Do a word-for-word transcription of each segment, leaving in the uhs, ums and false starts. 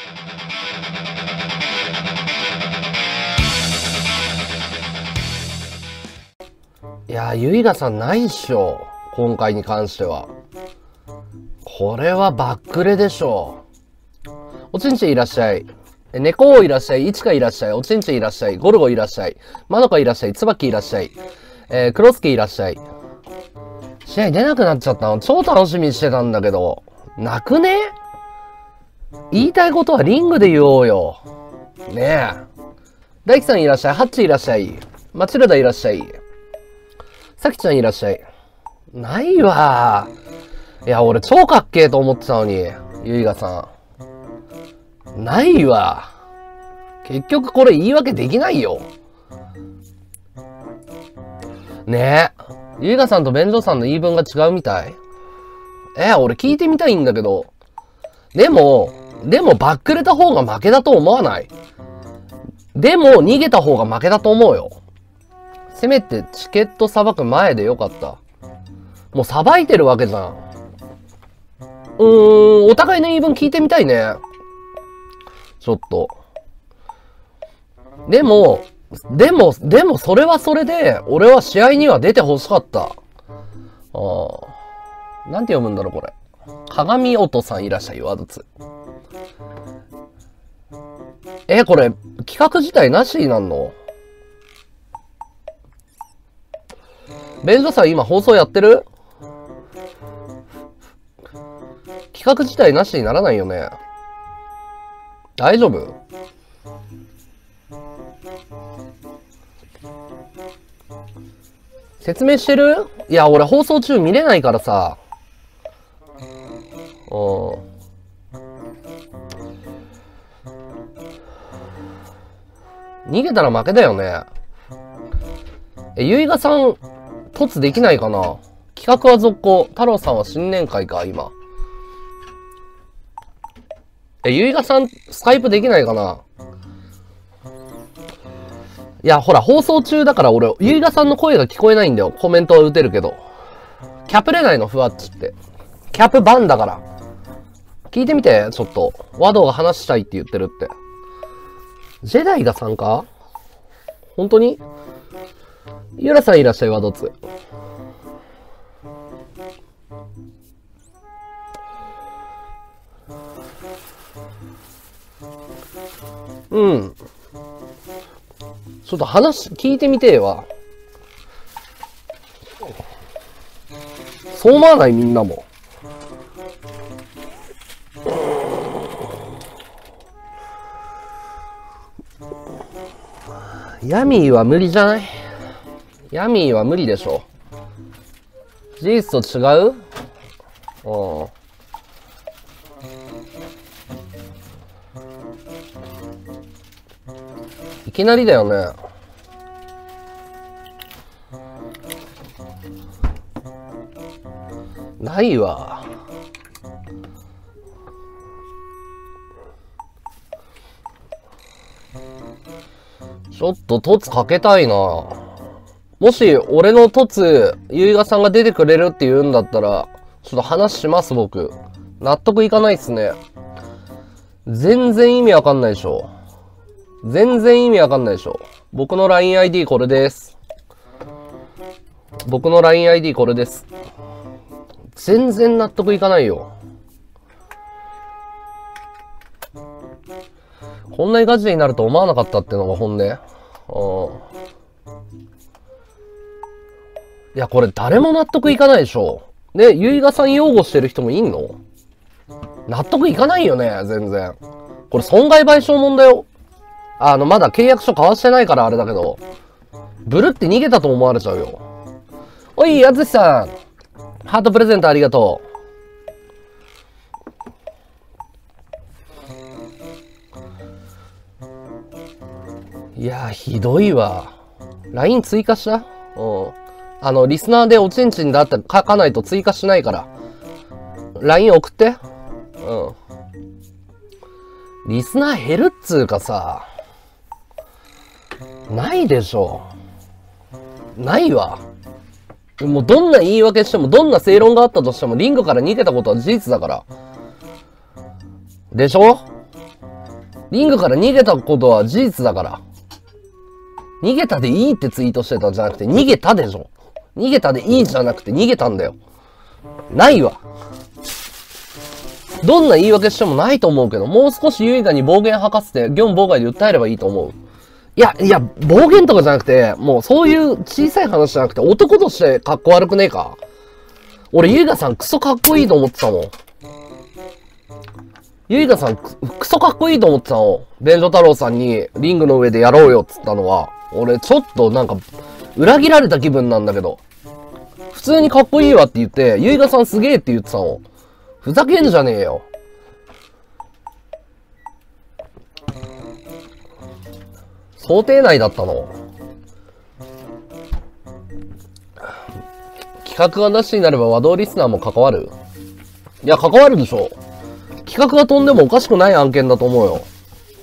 いやー、ゆいがさんないっしょ。今回に関しては。これはバックレでしょ。おちんちんいらっしゃい。猫いらっしゃい。いちかいらっしゃい。おちんちんいらっしゃい。ゴルゴいらっしゃい。まどかいらっしゃい。つばきいらっしゃい。えー、クロスケいらっしゃい。試合出なくなっちゃったの。超楽しみにしてたんだけど。泣くね？言いたいことはリングで言おうよ。ねえ。大輝さんいらっしゃい。ハッチいらっしゃい。マチルダいらっしゃい。さきちゃんいらっしゃい。ないわー。いや、俺超かっけーと思ってたのに。ゆいがさん。ないわ。結局これ言い訳できないよ。ねえ。ゆいがさんと便所さんの言い分が違うみたい。え、俺聞いてみたいんだけど。でも、でもバックれた方が負けだと思わない？でも逃げた方が負けだと思うよ。せめてチケットさばく前でよかった。もうさばいてるわけじゃん。うーん、お互いの言い分聞いてみたいね。ちょっと。でも、でも、でもそれはそれで、俺は試合には出て欲しかった。ああ。なんて読むんだろう、これ。鏡音さんいらっしゃい、ワードツー。え、これ、企画自体なしになんの？便所さん今放送やってる？企画自体なしにならないよね。大丈夫？説明してる？いや、俺放送中見れないからさ。うん。逃げたら負けだよね。え、ゆいがさん、突できないかな？企画は続行。太郎さんは新年会か、今。え、ゆいがさん、スカイプできないかな？いや、ほら、放送中だから俺、ゆいがさんの声が聞こえないんだよ。コメントは打てるけど。キャプれないの、ふわっちって。キャプバンだから。聞いてみて、ちょっと。ワドが話したいって言ってるって。ジェダイが参加？本当に？ゆらさんいらっしゃい、ワドツ。うん。ちょっと話、聞いてみてえわ。そう思わない？みんなも。ヤミーは無理じゃない？ヤミーは無理でしょ。事実と違う？うん。いきなりだよね。ないわ。ちょっと凸かけたいな。もし俺の凸、ゆいがさんが出てくれるって言うんだったら、ちょっと話します僕。納得いかないっすね。全然意味わかんないでしょ。全然意味わかんないでしょ。僕の ラインアイディー これです。僕の ラインアイディー これです。全然納得いかないよ。こんなにガチになると思わなかったってのが本音。うん。いや、これ誰も納得いかないでしょ。ね、ゆいがさん擁護してる人もいんの？納得いかないよね、全然。これ損害賠償問だよ。あの、まだ契約書交わしてないからあれだけど。ブルって逃げたと思われちゃうよ。おい、あつしさん。ハートプレゼントありがとう。いやー、ひどいわ。ライン 追加した？うん。あの、リスナーでおちんちんだって書かないと追加しないから。ライン 送って。うん。リスナー減るっつうかさ。ないでしょ。ないわ。もうどんな言い訳しても、どんな正論があったとしても、リングから逃げたことは事実だから。でしょ？ リングから逃げたことは事実だから。逃げたでいいってツイートしてたんじゃなくて、逃げたでしょ。逃げたでいいじゃなくて逃げたんだよ。ないわ。どんな言い訳してもないと思うけど、もう少し優雅に暴言吐かせて、業務妨害で訴えればいいと思う。いや、いや、暴言とかじゃなくて、もうそういう小さい話じゃなくて、男としてかっこ悪くねえか。俺、優雅さんクソかっこいいと思ってたもん。優雅さんク、クソかっこいいと思ってたの。便所太郎さんにリングの上でやろうよっつったのは、俺ちょっとなんか、裏切られた気分なんだけど。普通にかっこいいわって言って、優雅さんすげえって言ってたの。ふざけんじゃねえよ。想定内だったの。企画がなしになれば和道リスナーも関わる？いや、関わるでしょ。企画が飛んでもおかしくない案件だと思うよ。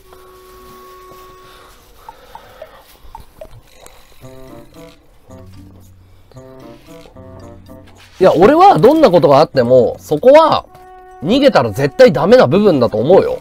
いや、俺はどんなことがあっても、そこは逃げたら絶対ダメな部分だと思うよ。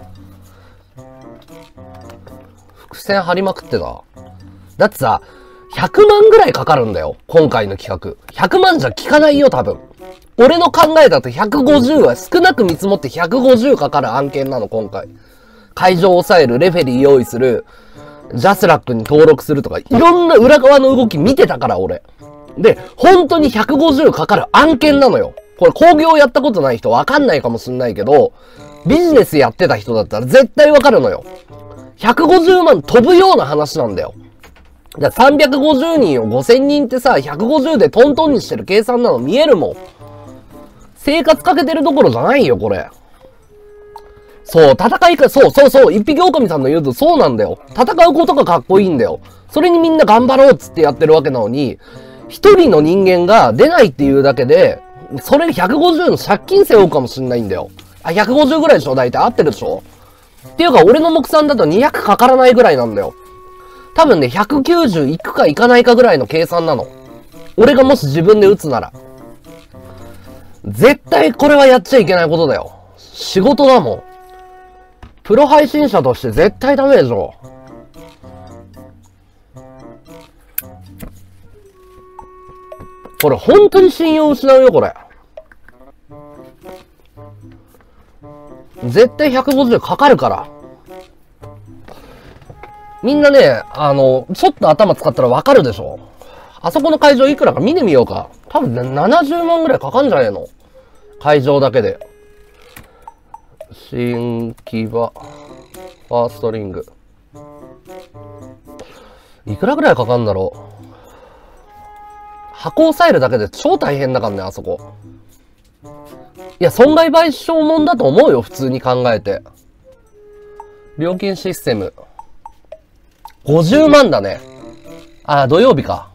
伏線張りまくってた。だってさ、ひゃくまんぐらいかかるんだよ。今回の企画。ひゃくまんじゃ効かないよ、多分。俺の考えだとひゃくごじゅうは少なく見積もってひゃくごじゅうかかる案件なの、今回。会場を抑える、レフェリー用意する、ジャスラックに登録するとか、いろんな裏側の動き見てたから、俺。で、本当にひゃくごじゅうかかる案件なのよ。これ工業やったことない人わかんないかもしんないけど、ビジネスやってた人だったら絶対わかるのよ。ひゃくごじゅうまん飛ぶような話なんだよ。じゃさんびゃくごじゅうにんをごせんにんってさ、ひゃくごじゅうでトントンにしてる計算なの見えるもん。生活かけてるどころじゃないよ、これ。そう、戦いか、そうそうそう、一匹狼さんの言うとそうなんだよ。戦うことがかっこいいんだよ。それにみんな頑張ろうっつってやってるわけなのに、一人の人間が出ないっていうだけで、それひゃくごじゅうの借金背負うかもしんないんだよ。あ、ひゃくごじゅうぐらいでしょ大体合ってるでしょっていうか、俺の目算だとにひゃくかからないぐらいなんだよ。多分ね、ひゃくきゅうじゅういくかいかないかぐらいの計算なの。俺がもし自分で打つなら。絶対これはやっちゃいけないことだよ。仕事だもん。プロ配信者として絶対ダメでしょ。これ本当に信用失うよ、これ。絶対ひゃくごじゅうかかるから。みんなね、あの、ちょっと頭使ったらわかるでしょ。あそこの会場いくらか見てみようか。多分ね、ななじゅうまんぐらいかかんじゃねえの？会場だけで。新木場、ファーストリング。いくらぐらいかかんだろう。箱を押さえるだけで超大変だからね、あそこ。いや、損害賠償もんだと思うよ、普通に考えて。料金システム。ごじゅうまんだね。あ、土曜日か。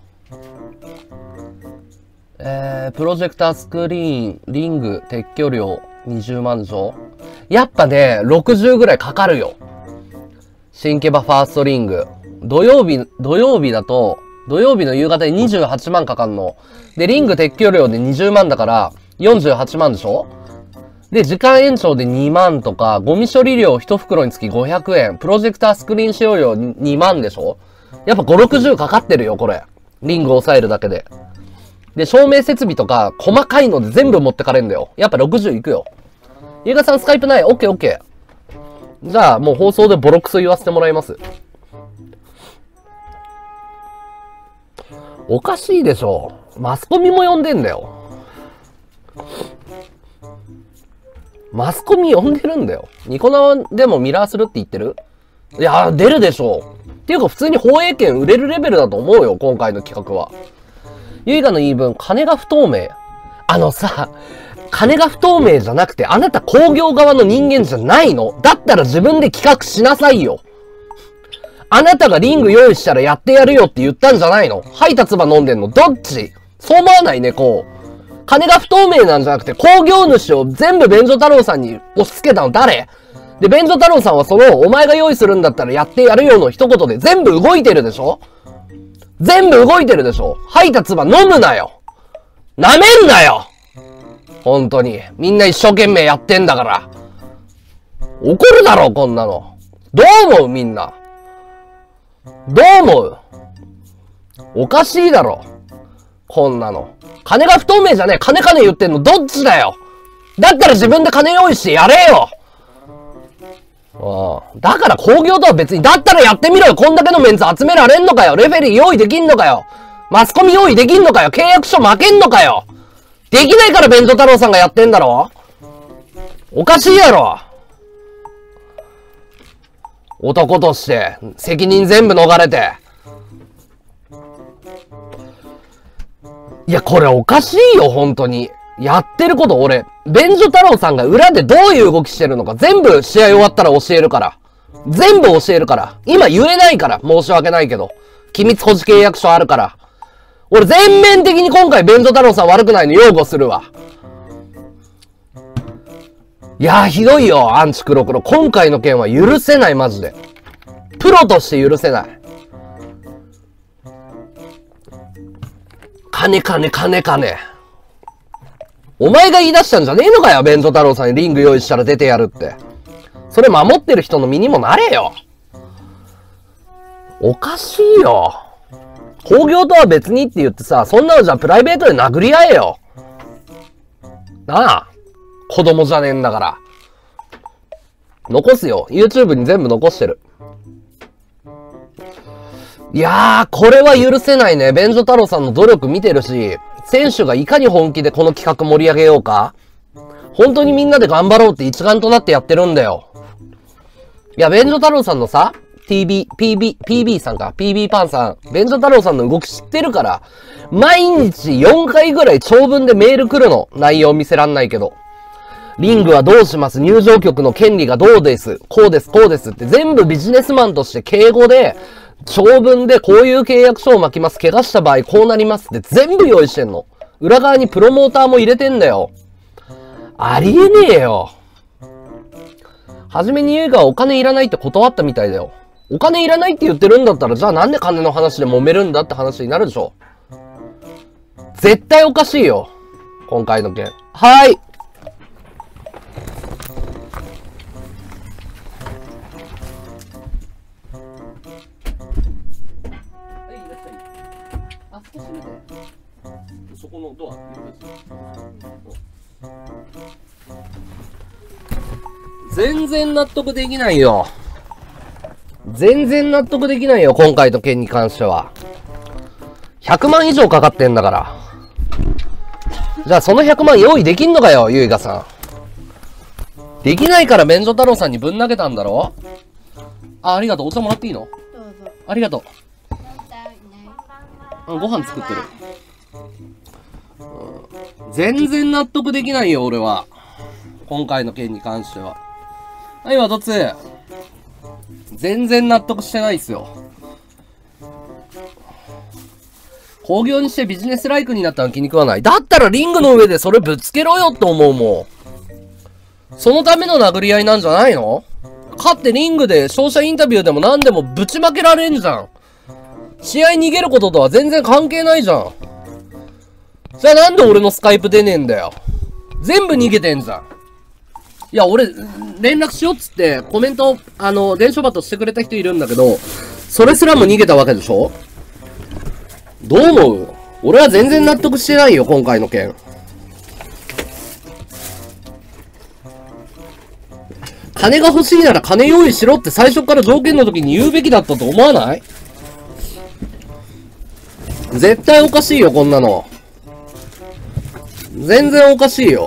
えー、プロジェクタースクリーン、リング、撤去料にじゅうまんでしょ。やっぱね、ろくじゅうぐらいかかるよ。新ケバファーストリング。土曜日、土曜日だと、土曜日の夕方でにじゅうはちまんかかんの。で、リング撤去料でにじゅうまんだから、よんじゅうはちまんでしょ。で、時間延長でにまんとか、ゴミ処理料いち袋につきごひゃくえん、プロジェクタースクリーン使用料にまんでしょ。やっぱご、ろくじゅうかかってるよ、これ。リングを押さえるだけで。で、照明設備とか、細かいので全部持ってかれんだよ。やっぱろくじゅういくよ。ゆうがさんスカイプない？オッケーオッケー。じゃあ、もう放送でボロクソ言わせてもらいます。おかしいでしょ。マスコミも呼んでんだよ。マスコミ呼んでるんだよ。ニコ生でもミラーするって言ってる？いや、出るでしょ。っていうか普通に放映権売れるレベルだと思うよ、今回の企画は。ゆいがの言い分、金が不透明。あのさ、金が不透明じゃなくて、あなた工業側の人間じゃないの？だったら自分で企画しなさいよ。あなたがリング用意したらやってやるよって言ったんじゃないの？配達場飲んでんの？どっち？そう思わないね、こう。金が不透明なんじゃなくて、工業主を全部便所太郎さんに押し付けたの誰？で、便所太郎さんはその、お前が用意するんだったらやってやるよの一言で全部動いてるでしょ？全部動いてるでしょ？配達場飲むなよ！舐めるなよ！本当に。みんな一生懸命やってんだから。怒るだろ、こんなの。 どう思うみんな。どう思う？おかしいだろ。こんなの。金が不透明じゃねえ。金金言ってんのどっちだよ。だったら自分で金用意してやれよ。ああ。だから興行とは別に、だったらやってみろよ。こんだけのメンツ集められんのかよ。レフェリー用意できんのかよ。マスコミ用意できんのかよ。契約書負けんのかよ。できないから弁当太郎さんがやってんだろ。おかしいやろ。男として責任全部逃れて。いや、これおかしいよ、本当に。やってること、俺、便所太郎さんが裏でどういう動きしてるのか、全部試合終わったら教えるから。全部教えるから。今言えないから、申し訳ないけど。機密保持契約書あるから。俺全面的に今回便所太郎さん悪くないの擁護するわ。いやー、ひどいよ、アンチ黒黒。今回の件は許せない、マジで。プロとして許せない。金金金金。お前が言い出したんじゃねえのかよ、弁当太郎さんにリング用意したら出てやるって。それ守ってる人の身にもなれよ。おかしいよ。興行とは別にって言ってさ、そんなのじゃプライベートで殴り合えよ。なあ。子供じゃねえんだから。残すよ。YouTube に全部残してる。いやー、これは許せないね。便所太郎さんの努力見てるし、選手がいかに本気でこの企画盛り上げようか。本当にみんなで頑張ろうって一丸となってやってるんだよ。いや、便所太郎さんのさ、ティービー、ピービー、ピービー さんか、ピービー パンさん、便所太郎さんの動き知ってるから、毎日よんかいぐらい長文でメール来るの。内容見せらんないけど。リングはどうします？入場曲の権利がどうです？こうです、こうですって全部ビジネスマンとして敬語で、長文でこういう契約書を巻きます。怪我した場合こうなりますって全部用意してんの。裏側にプロモーターも入れてんだよ。ありえねえよ。はじめにゆいがお金いらないって断ったみたいだよ。お金いらないって言ってるんだったら、じゃあなんで金の話で揉めるんだって話になるでしょ。絶対おかしいよ。今回の件。はーい。そこのドア全然納得できないよ。全然納得できないよ、今回の件に関しては。ひゃくまん以上かかってんだから。じゃあそのひゃくまん用意できんのかよ、ゆいがさん。できないから便所太郎さんにぶん投げたんだろ。あ、ありがとう。お茶もらっていいの？どうぞ。ありがとう。うん、ご飯作ってる。うん、全然納得できないよ、俺は。今回の件に関しては。はい、ワトツー。全然納得してないっすよ。興行にしてビジネスライクになったの気に食わない。だったらリングの上でそれぶつけろよって思うもん。そのための殴り合いなんじゃないの？勝ってリングで勝者インタビューでも何でもぶちまけられんじゃん。試合逃げることとは全然関係ないじゃん。じゃあなんで俺のスカイプ出ねえんだよ。全部逃げてんじゃん。いや、俺、連絡しようっつって、コメント、あの、伝書バトしてくれた人いるんだけど、それすらも逃げたわけでしょ？どう思う？俺は全然納得してないよ、今回の件。金が欲しいなら金用意しろって最初から条件の時に言うべきだったと思わない？絶対おかしいよ、こんなの。全然おかしいよ。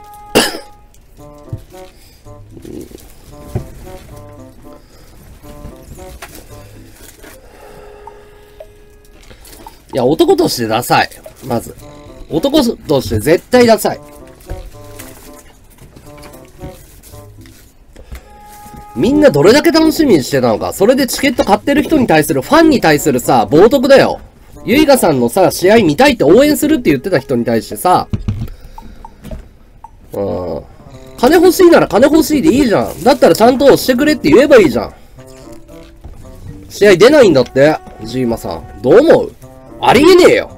いや、男としてダサい。まず。男として絶対ダサい。みんなどれだけ楽しみにしてたのか。それでチケット買ってる人に対する、ファンに対するさ、冒涜だよ。ゆいがさんのさ、試合見たいって応援するって言ってた人に対してさ、うん。金欲しいなら金欲しいでいいじゃん。だったらちゃんとしてくれって言えばいいじゃん。試合出ないんだって、ジーマさん。どう思う？ありえねえよ。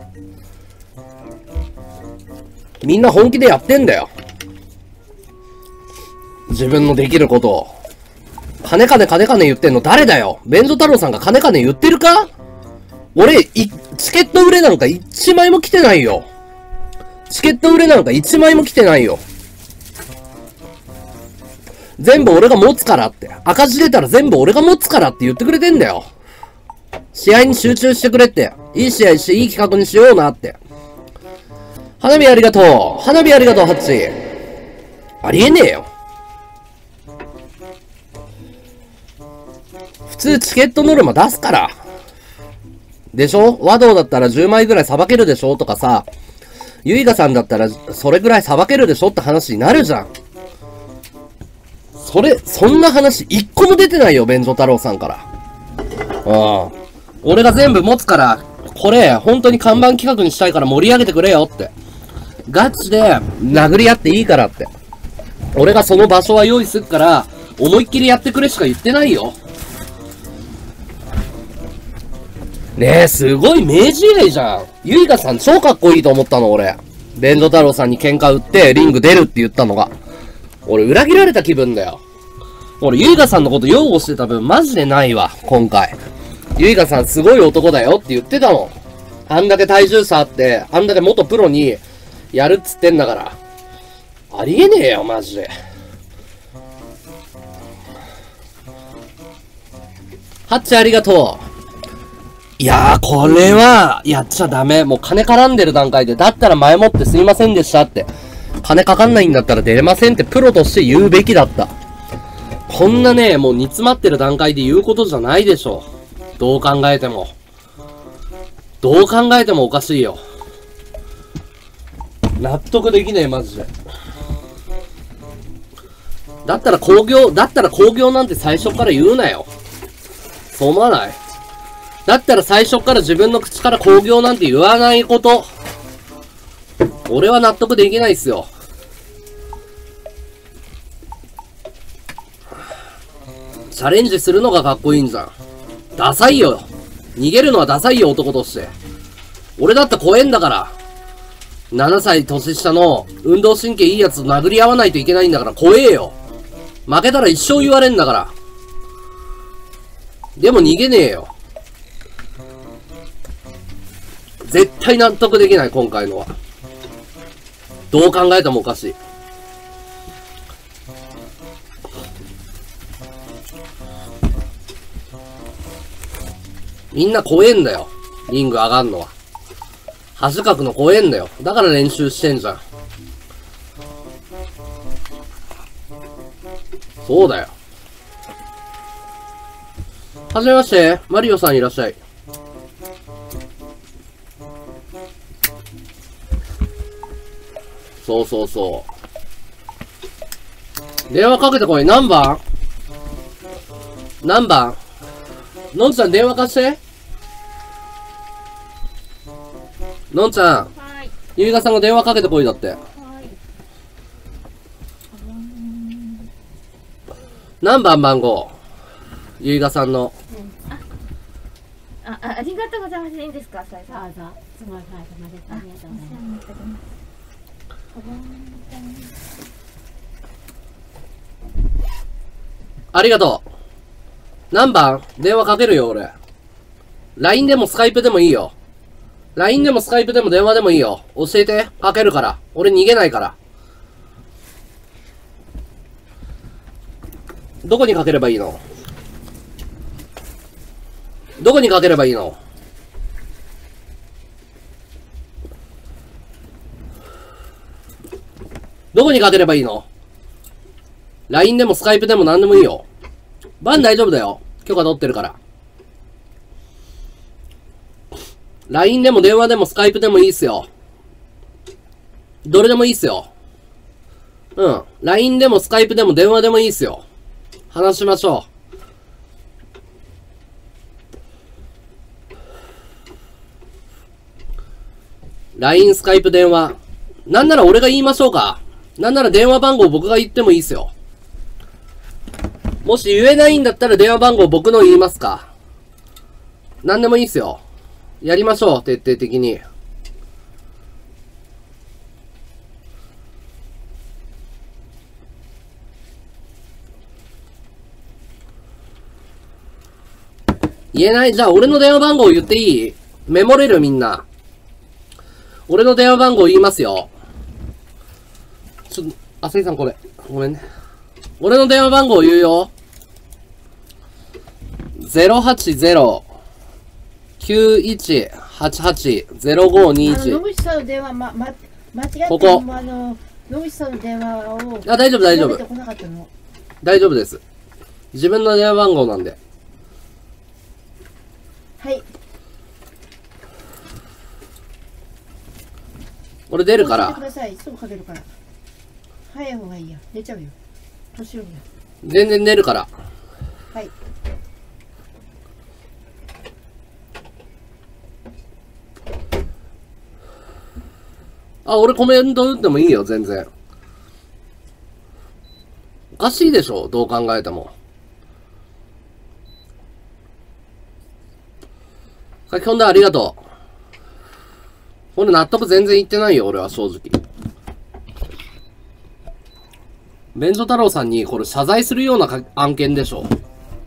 みんな本気でやってんだよ。自分のできることを。 金金金金言ってんの誰だよ。便所太郎さんが金金言ってるか？俺、い、チケット売れなんか一枚も来てないよ。チケット売れなんか一枚も来てないよ。全部俺が持つからって。赤字出たら全部俺が持つからって言ってくれてんだよ。試合に集中してくれって。いい試合していい企画にしようなって。花火ありがとう。花火ありがとう、ハッチ。ありえねえよ。普通チケットノルマ出すから。でしょ？和道だったらじゅうまいぐらいさばけるでしょとかさ、ゆいがさんだったらそれぐらいさばけるでしょって話になるじゃん。それ、そんな話一個も出てないよ、便所太郎さんから。ああ。俺が全部持つから、これ、本当に看板企画にしたいから盛り上げてくれよって。ガチで殴り合っていいからって。俺がその場所は用意するから、思いっきりやってくれしか言ってないよ。ねえ、すごい名試合じゃん。ゆいかさん超かっこいいと思ったの、俺。便所太郎さんに喧嘩売って、リング出るって言ったのが。俺、裏切られた気分だよ。俺、ゆいかさんのこと擁護してた分、マジでないわ、今回。ゆいかさんすごい男だよって言ってたもん。あんだけ体重差あって、あんだけ元プロに、やるっつってんだから。ありえねえよ、マジで。ハッチありがとう。いやー、これは、やっちゃダメ。もう金絡んでる段階で、だったら前もってすいませんでしたって。金かかんないんだったら出れませんってプロとして言うべきだった。こんなね、もう煮詰まってる段階で言うことじゃないでしょ。どう考えても。どう考えてもおかしいよ。納得できねえ、マジで。だったら興行、だったら興行なんて最初から言うなよ。そう思わない？だったら最初から自分の口から興行なんて言わないこと。俺は納得できないっすよ。チャレンジするのがかっこいいんじゃん。ダサいよ。逃げるのはダサいよ、男として。俺だって怖えんだから。ななさい年下の運動神経いいやつと殴り合わないといけないんだから怖えよ。負けたら一生言われんだから。でも逃げねえよ。絶対納得できない、今回のは。どう考えてもおかしい。みんな怖えんだよ。リング上がんのは。恥かくの怖えんだよ。だから練習してんじゃん。そうだよ。はじめまして。マリオさんいらっしゃい。そうそうそう。電話かけてこい。何番？何番？のんちゃん電話貸して。のんちゃん。はい。ゆいがさんが電話かけてこいだって。はい。何番番号？ゆいがさんの。 うん、あ、あ、ありがとうございます。いいんですか、それさ。 どうぞ。すごい、はい、ありがとうございます。 ありがとう。何番？電話かけるよ、俺。ライン でもスカイプでもいいよ。ライン でもスカイプでも電話でもいいよ。教えて。かけるから。俺逃げないから。どこにかければいいの？どこにかければいいの？どこにかければいいの？ ライン でもスカイプでも何でもいいよ。バン大丈夫だよ。許可取ってるから。ライン でも電話でもスカイプでもいいっすよ。どれでもいいっすよ。うん。ライン でもスカイプでも電話でもいいっすよ。話しましょう。ライン、スカイプ、電話。なんなら俺が言いましょうか。なんなら電話番号僕が言ってもいいっすよ。もし言えないんだったら電話番号僕の言いますか。なんでもいいっすよ。やりましょう、徹底的に。 言えない？じゃあ俺の電話番号言っていい？メモれるみんな。俺の電話番号言いますよ。ちょっと、あせいさんこれ。ごめんね。俺の電話番号言うよ。ゼロはちゼロ きゅういちはちはち ゼロごにいち。 野口さんの電話、ま、ま、間違ってここもあの、野口さんの電話を。 あ、大丈夫大丈夫。 調べてこなかったの。 大丈夫です。自分の電話番号なんで。 はい。 俺出るか教えてくら。 ださい。すぐかけるから。早い方がいいや。寝ちゃうよ。年寄りや。 全然出るから。 はい。 あ、俺コメント打ってもいいよ、全然。おかしいでしょ、どう考えても。書き込んでありがとう。これ納得全然いってないよ、俺は正直。便所太郎さんにこれ謝罪するようなか案件でしょ。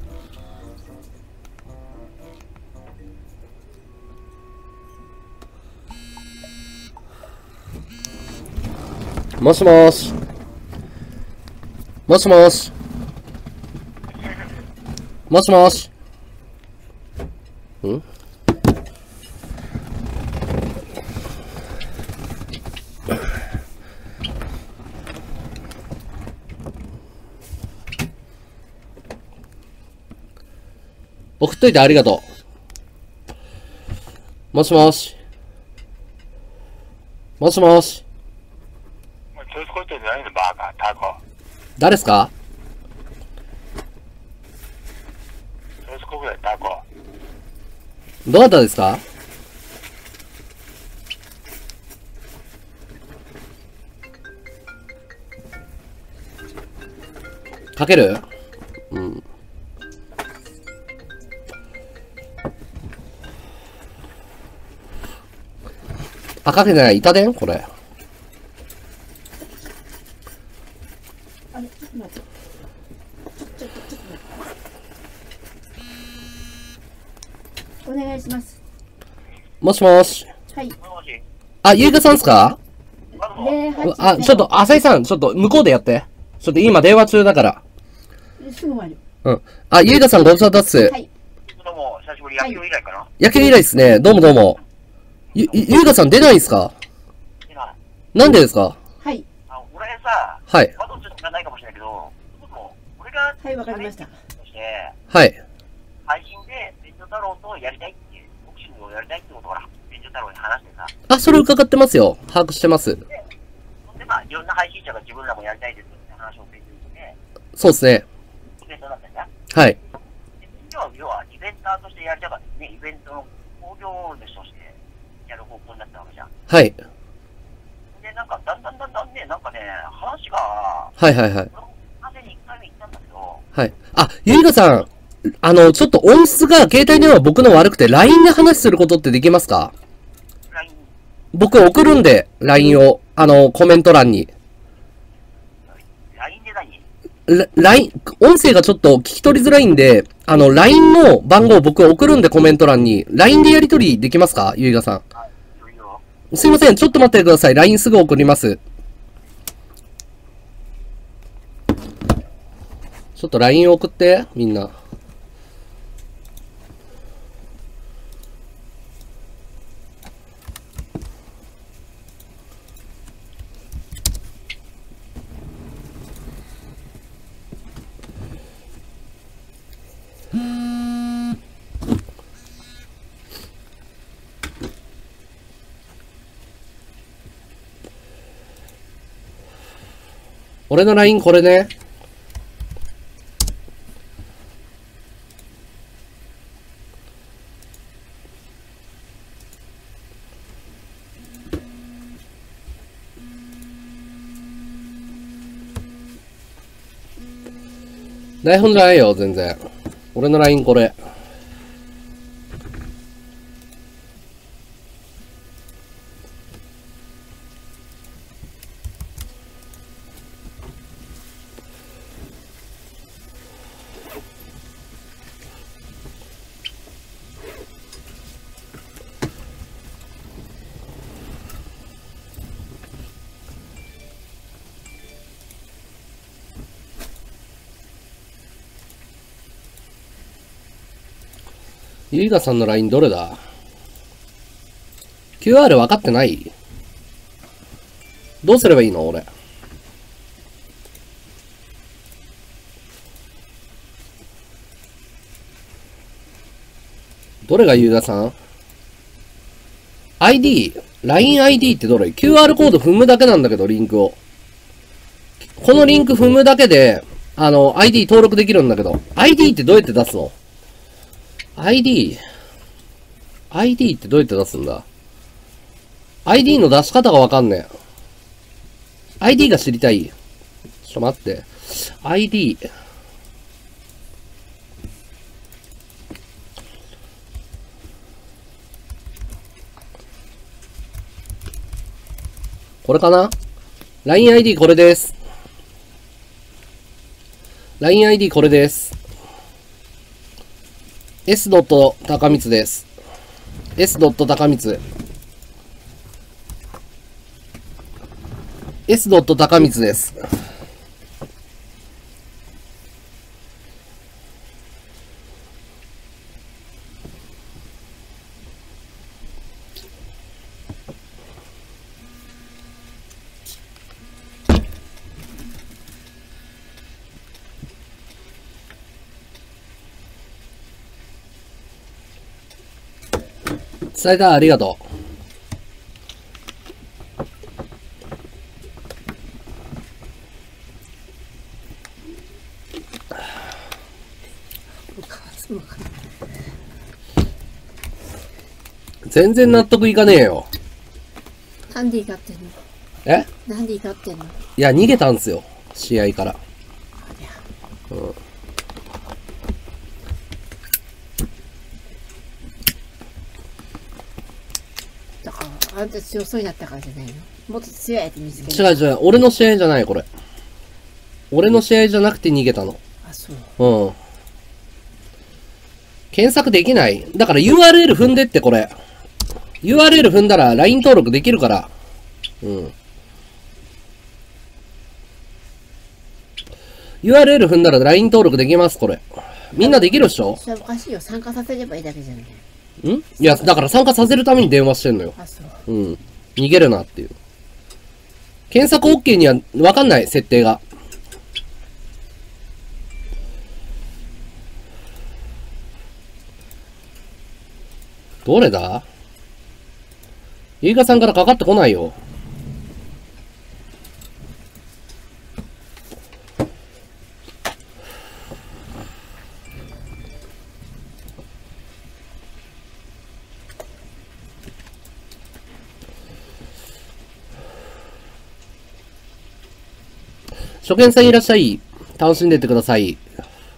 もしもーし。もしもーし。もしもーし。ん？送っといてありがとう。もしもーし。もしもーし。 調子こいてんじゃないのバカ、タコ。 誰ですか？ 調子こくらいタコ。 どなたですか？かける？うん。あ、かけてない。いたでんこれ。 あれ、ちょっと待って。ちょ、ちょっと、ちょっと待って。お願いします。 もしもし。 はい。 あ、ゆいかさんっすか？ 零八あ、ちょっと、浅井さん、ちょっと、向こうでやって。ちょっと今電話中だから。 すぐ終わる。 うん。あ、ゆいかさんご無沙汰っす。 はい。 どうも、久しぶり、野球以来かな、 野球以来っすね。どうもどうも。ゆ、ゆゆいかさん出ないんすか？ 出ない。 なんでですか？ はい。 あ、俺さ、 はい。 まだちょっと知らないかもしれないけど、でも俺が、 はい、わかりました。 そして、 はい。 配信で、便所太郎とやりたいっていう、ボクシングをやりたいってことから、便所太郎に話してさ、 あ、それ伺ってますよ。把握してます。 そんで、まあ、いろんな配信者が自分らもやりたいですって話を提供して、 そうですね。 イベントだったじゃん。 はい。 で要は、要は、イベンターとしてやりたかったですね、イベントの興行主としてやる方向になったわけじゃん。 はい。 で、なんか、だんだんだんだんね、なんかね、話が、 はいはいはい。 完全にいっかいめ行ったんだけど、 はい。あ、ゆいかさん、あの、ちょっと音質が携帯電話僕の悪くて ライン で話することってできますか？ ライン、 僕送るんで、ライン を、あの、コメント欄に。 ラインで何？ ラライン、音声がちょっと聞き取りづらいんで、あの、ライン の番号僕送るんでコメント欄に。ライン でやり取りできますか？ゆいかさん。 はい、いいよ。 すいません、ちょっと待ってください。ライン すぐ送ります。ちょっと ライン 送って、みんな。俺の ライン これね。台本じゃないよ、全然。俺の ライン これ。 ゆいがさんの ライン どれだ？ キューアール 分かってない？どうすればいいの俺。どれがゆいがさん？ アイディー、ライン アイディー ってどれ？ キューアール コード踏むだけなんだけど、リンクを。このリンク踏むだけで、あの、アイディー 登録できるんだけど、アイディー ってどうやって出すの？ アイディー、アイディー ってどうやって出すんだ？ アイディー の出し方がわかんねえ。アイディー が知りたい。ちょっと待って。アイディー。これかな？ ライン アイディー これです。ライン アイディー これです。S. 高光です。S. 高光。S. 高光です。伝えた、ありがとう。全然納得いかねえよ。 なんで怒ってんの？ え？ なんで怒ってんの？ いや、逃げたんすよ。試合から。うん。 だから、あんた強そうになったからじゃないの？もっと強い相手見つける。 違う違う。俺の試合じゃない、これ。俺の試合じゃなくて逃げたの。 あ、そう。 うん。検索できない。だから ユーアールエル 踏んでってこれ。ユーアールエル 踏んだら ライン 登録できるから。うん。ユーアールエル 踏んだら ライン 登録できます、これ。みんなできるっしょ？ それはおかしいよ。参加させればいいだけじゃない。 ん？いや、だから参加させるために電話してんのよ。 あ、そう。 うん。逃げるなっていう。検索 OK にはわかんない、設定が。どれだ？ゆいかさんからかかってこないよ。初見さんいらっしゃい。楽しんでってください。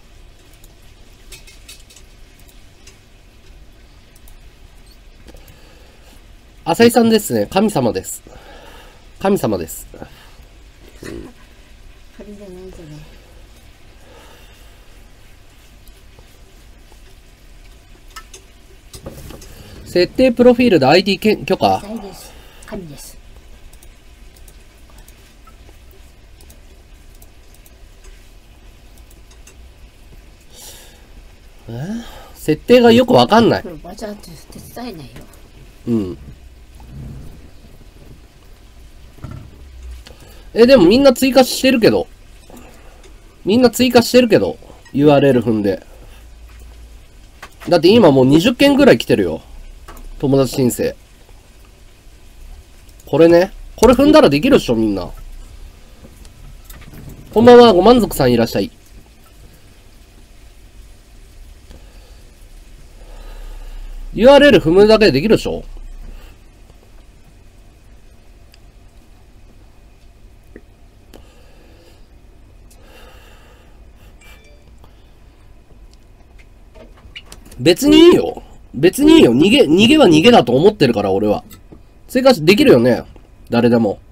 浅井さんですね。神様です。神様です。 神じゃないんじゃない。 設定プロフィールで アイディー けん許可？ ないです。神です。 設定がよくわかんない。 これバチャって手伝えないよ。 うん。え、でもみんな追加してるけど。みんな追加してるけど。ユーアールエル 踏んで。だって今もうにじゅっけんぐらい来てるよ。友達申請。これね。これ踏んだらできるっしょ、みんな。こんばんは、ご満足さんいらっしゃい。ユーアールエル 踏むだけでできるでしょ？別にいいよ。別にいいよ。逃げ、逃げは逃げだと思ってるから、俺は。追加できるよね。誰でも。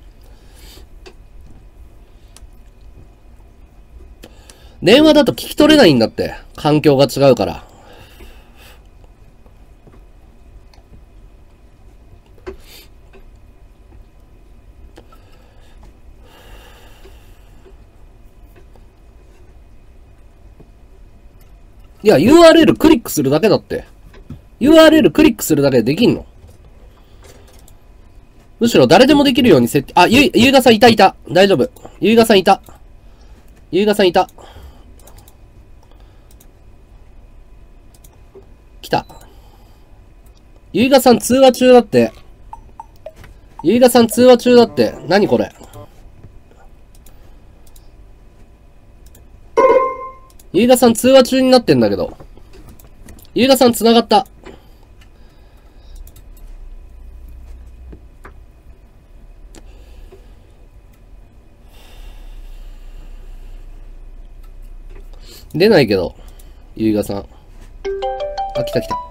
電話だと聞き取れないんだって。環境が違うから。いや、ユーアールエル クリックするだけだって。 ユーアールエル クリックするだけでできんの？むしろ誰でもできるように設定、あ、ゆい、ゆいがさんいたいた。大丈夫。ゆいがさんいた。ゆいがさんいた。来た。ゆいがさん通話中だって。ゆいがさん通話中だって。何これ。ゆいがさん通話中になってんだけど。ゆいがさん繋がった。出ないけど、ゆいがさん。あ、来た来た。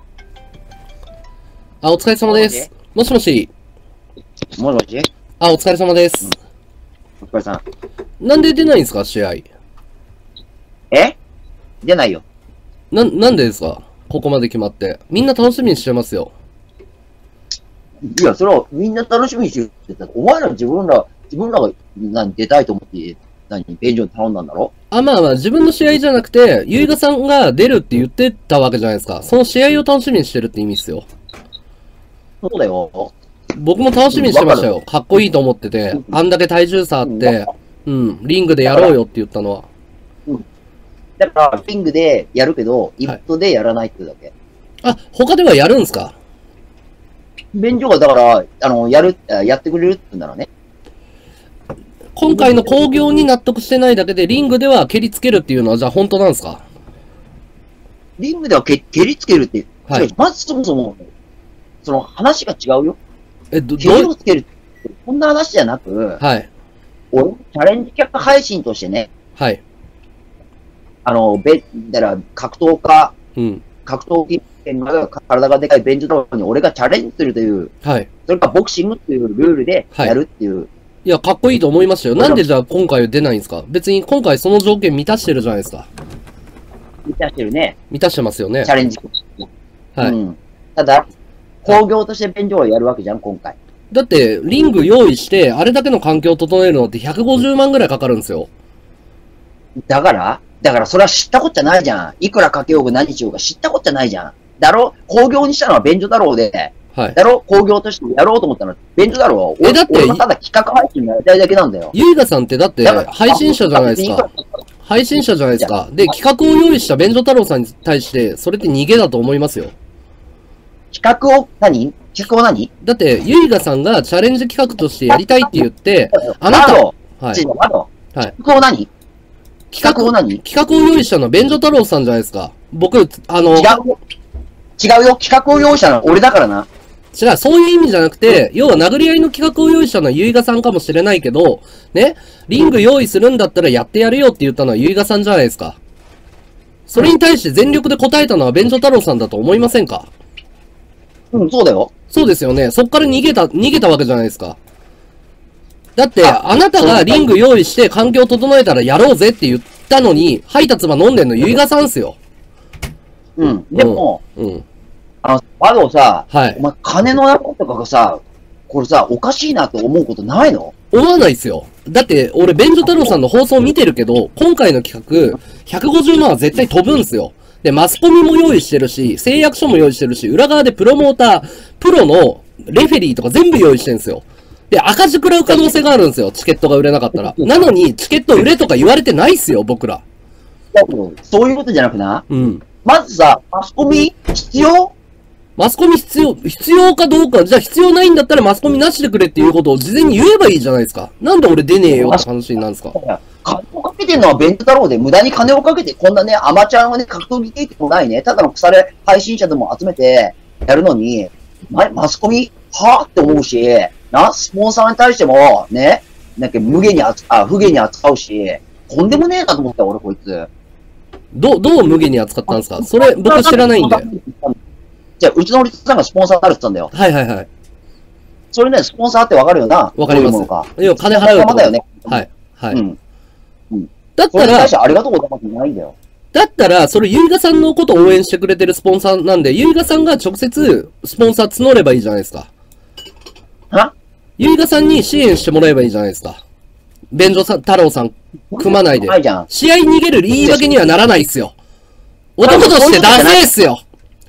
あ、お疲れ様です。もしもし。 もしもしあ、お疲れ様です。 お疲れさん。 なんで出ないんですか、試合。 え出ないよ。 な、なんでですか、ここまで決まって。みんな楽しみにしてますよ。 いや、それはみんな楽しみにしてるって言ったら、お前ら自分ら、自分らが何出たいと思って、何、便所に頼んだんだろ？ あ、まあまあ、自分の試合じゃなくて、ゆいがさんが出るって言ってたわけじゃないですか。その試合を楽しみにしてるって意味っすよ。 そうだよ。 僕も楽しみにしてましたよ。かっこいいと思ってて、あんだけ体重差あって、うん、リングでやろうよって言ったのは。 だから、リングでやるけど、イベントでやらないってだけ。 あ、他ではやるんすか？ 便所がだから、あの、やる、やってくれるって言うんだろうね。 今回の興行に納得してないだけで、リングでは蹴りつけるっていうのは、じゃあ本当なんですか？ リングではけ蹴りつけるって、 はい。 まずそもそも、その話が違うよ。 え、ど、 蹴どう、 りをつけるって、こんな話じゃなく、 はい。 俺、チャレンジ客配信としてね、 はい。 あの、べ、だから、格闘家、 うん。 格闘技権が体がでかいベンチドローに俺がチャレンジするという、 はい。 それからボクシングっていうルールでやるっていう。はい、 いや、かっこいいと思いましたよ。なんでじゃあ今回は出ないんですか？別に今回その条件満たしてるじゃないですか。 満たしてるね。 満たしてますよね。 チャレンジ。 はい。 うん、ただ、興行として便所をやるわけじゃん、今回。 だって、リング用意して、あれだけの環境を整えるのってひゃくごじゅうまんぐらいかかるんですよ。 だからだからそれは知ったこっちゃないじゃん。いくらかけようが何しようが知ったこっちゃないじゃん。だろ？興行にしたのは便所だろうで。はい。だろ？興行としてやろうと思ったのは便所だろう。え、だって、俺はただ企画配信やりたいだけなんだよ。 ゆいがさんってだって、配信者じゃないですか。配信者じゃないですか。で、企画を用意した便所太郎さんに対して、それって逃げだと思いますよ。 企画を何企画を何だって、ゆいがさんがチャレンジ企画としてやりたいって言って、あなた、はい。はい。企画を何企画を何企画を用意したのは便所太郎さんじゃないですか。僕、あの、違うよ。違うよ。企画を用意したのは俺だからな。違う、そういう意味じゃなくて、要は殴り合いの企画を用意したのはゆいがさんかもしれないけど、ね、リング用意するんだったらやってやるよって言ったのはゆいがさんじゃないですか。それに対して全力で答えたのは便所太郎さんだと思いませんか？うん、そうだよ。そうですよね。そっから逃げた、逃げたわけじゃないですか。だって、あ, あなたがリング用意して環境整えたらやろうぜって言ったのに、吐いた唾飲んでんのゆいがさんっすよ。うん。でも、うん。うん、あの、バドさ、はい。お前、金の中とかがさ、これさ、おかしいなって思うことないの？思わないっすよ。だって、俺、便所太郎さんの放送見てるけど、今回の企画、ひゃくごじゅうまんは絶対飛ぶんすよ。で、マスコミも用意してるし、誓約書も用意してるし、裏側でプロモーター、プロのレフェリーとか全部用意してるんですよ。で、赤字食らう可能性があるんですよ。チケットが売れなかったら。なのに、チケット売れとか言われてないっすよ、僕ら。そういうことじゃなくな。うん。まずさ、マスコミ必要？マスコミ必要、必要かどうか、じゃあ必要ないんだったらマスコミなしでくれっていうことを事前に言えばいいじゃないですか。なんで俺出ねえよって話になるんですか。金をかけてるのはベント太郎で、無駄に金をかけて、こんなね、アマチュアのね、格闘技経験もないね、ただの腐れ配信者でも集めてやるのに、ま、マスコミはぁって思うし、な、スポンサーに対しても、ね、なんか無限に扱う、不限に扱うし、とんでもねえなと思ったよ、俺こいつ。ど、どう無限に扱ったんですか？それ、僕知らないんで。じゃあ、うちのおりさんがスポンサーになるって言ったんだよ。はいはいはい。それね、スポンサーってわかるよな。わかります。いや、金払うと。だよね。はい。はい。うん。うん。だったら、ありがとうございますないんだよ。だったら、それ、ゆいがさんのことを応援してくれてるスポンサーなんで、ゆいがさんが直接、スポンサー募ればいいじゃないですか。は？ゆいがさんに支援してもらえばいいじゃないですか。便所さん、太郎さん、組まないで。試合逃げる言い訳にはならないっすよ。男としてダセーっすよ。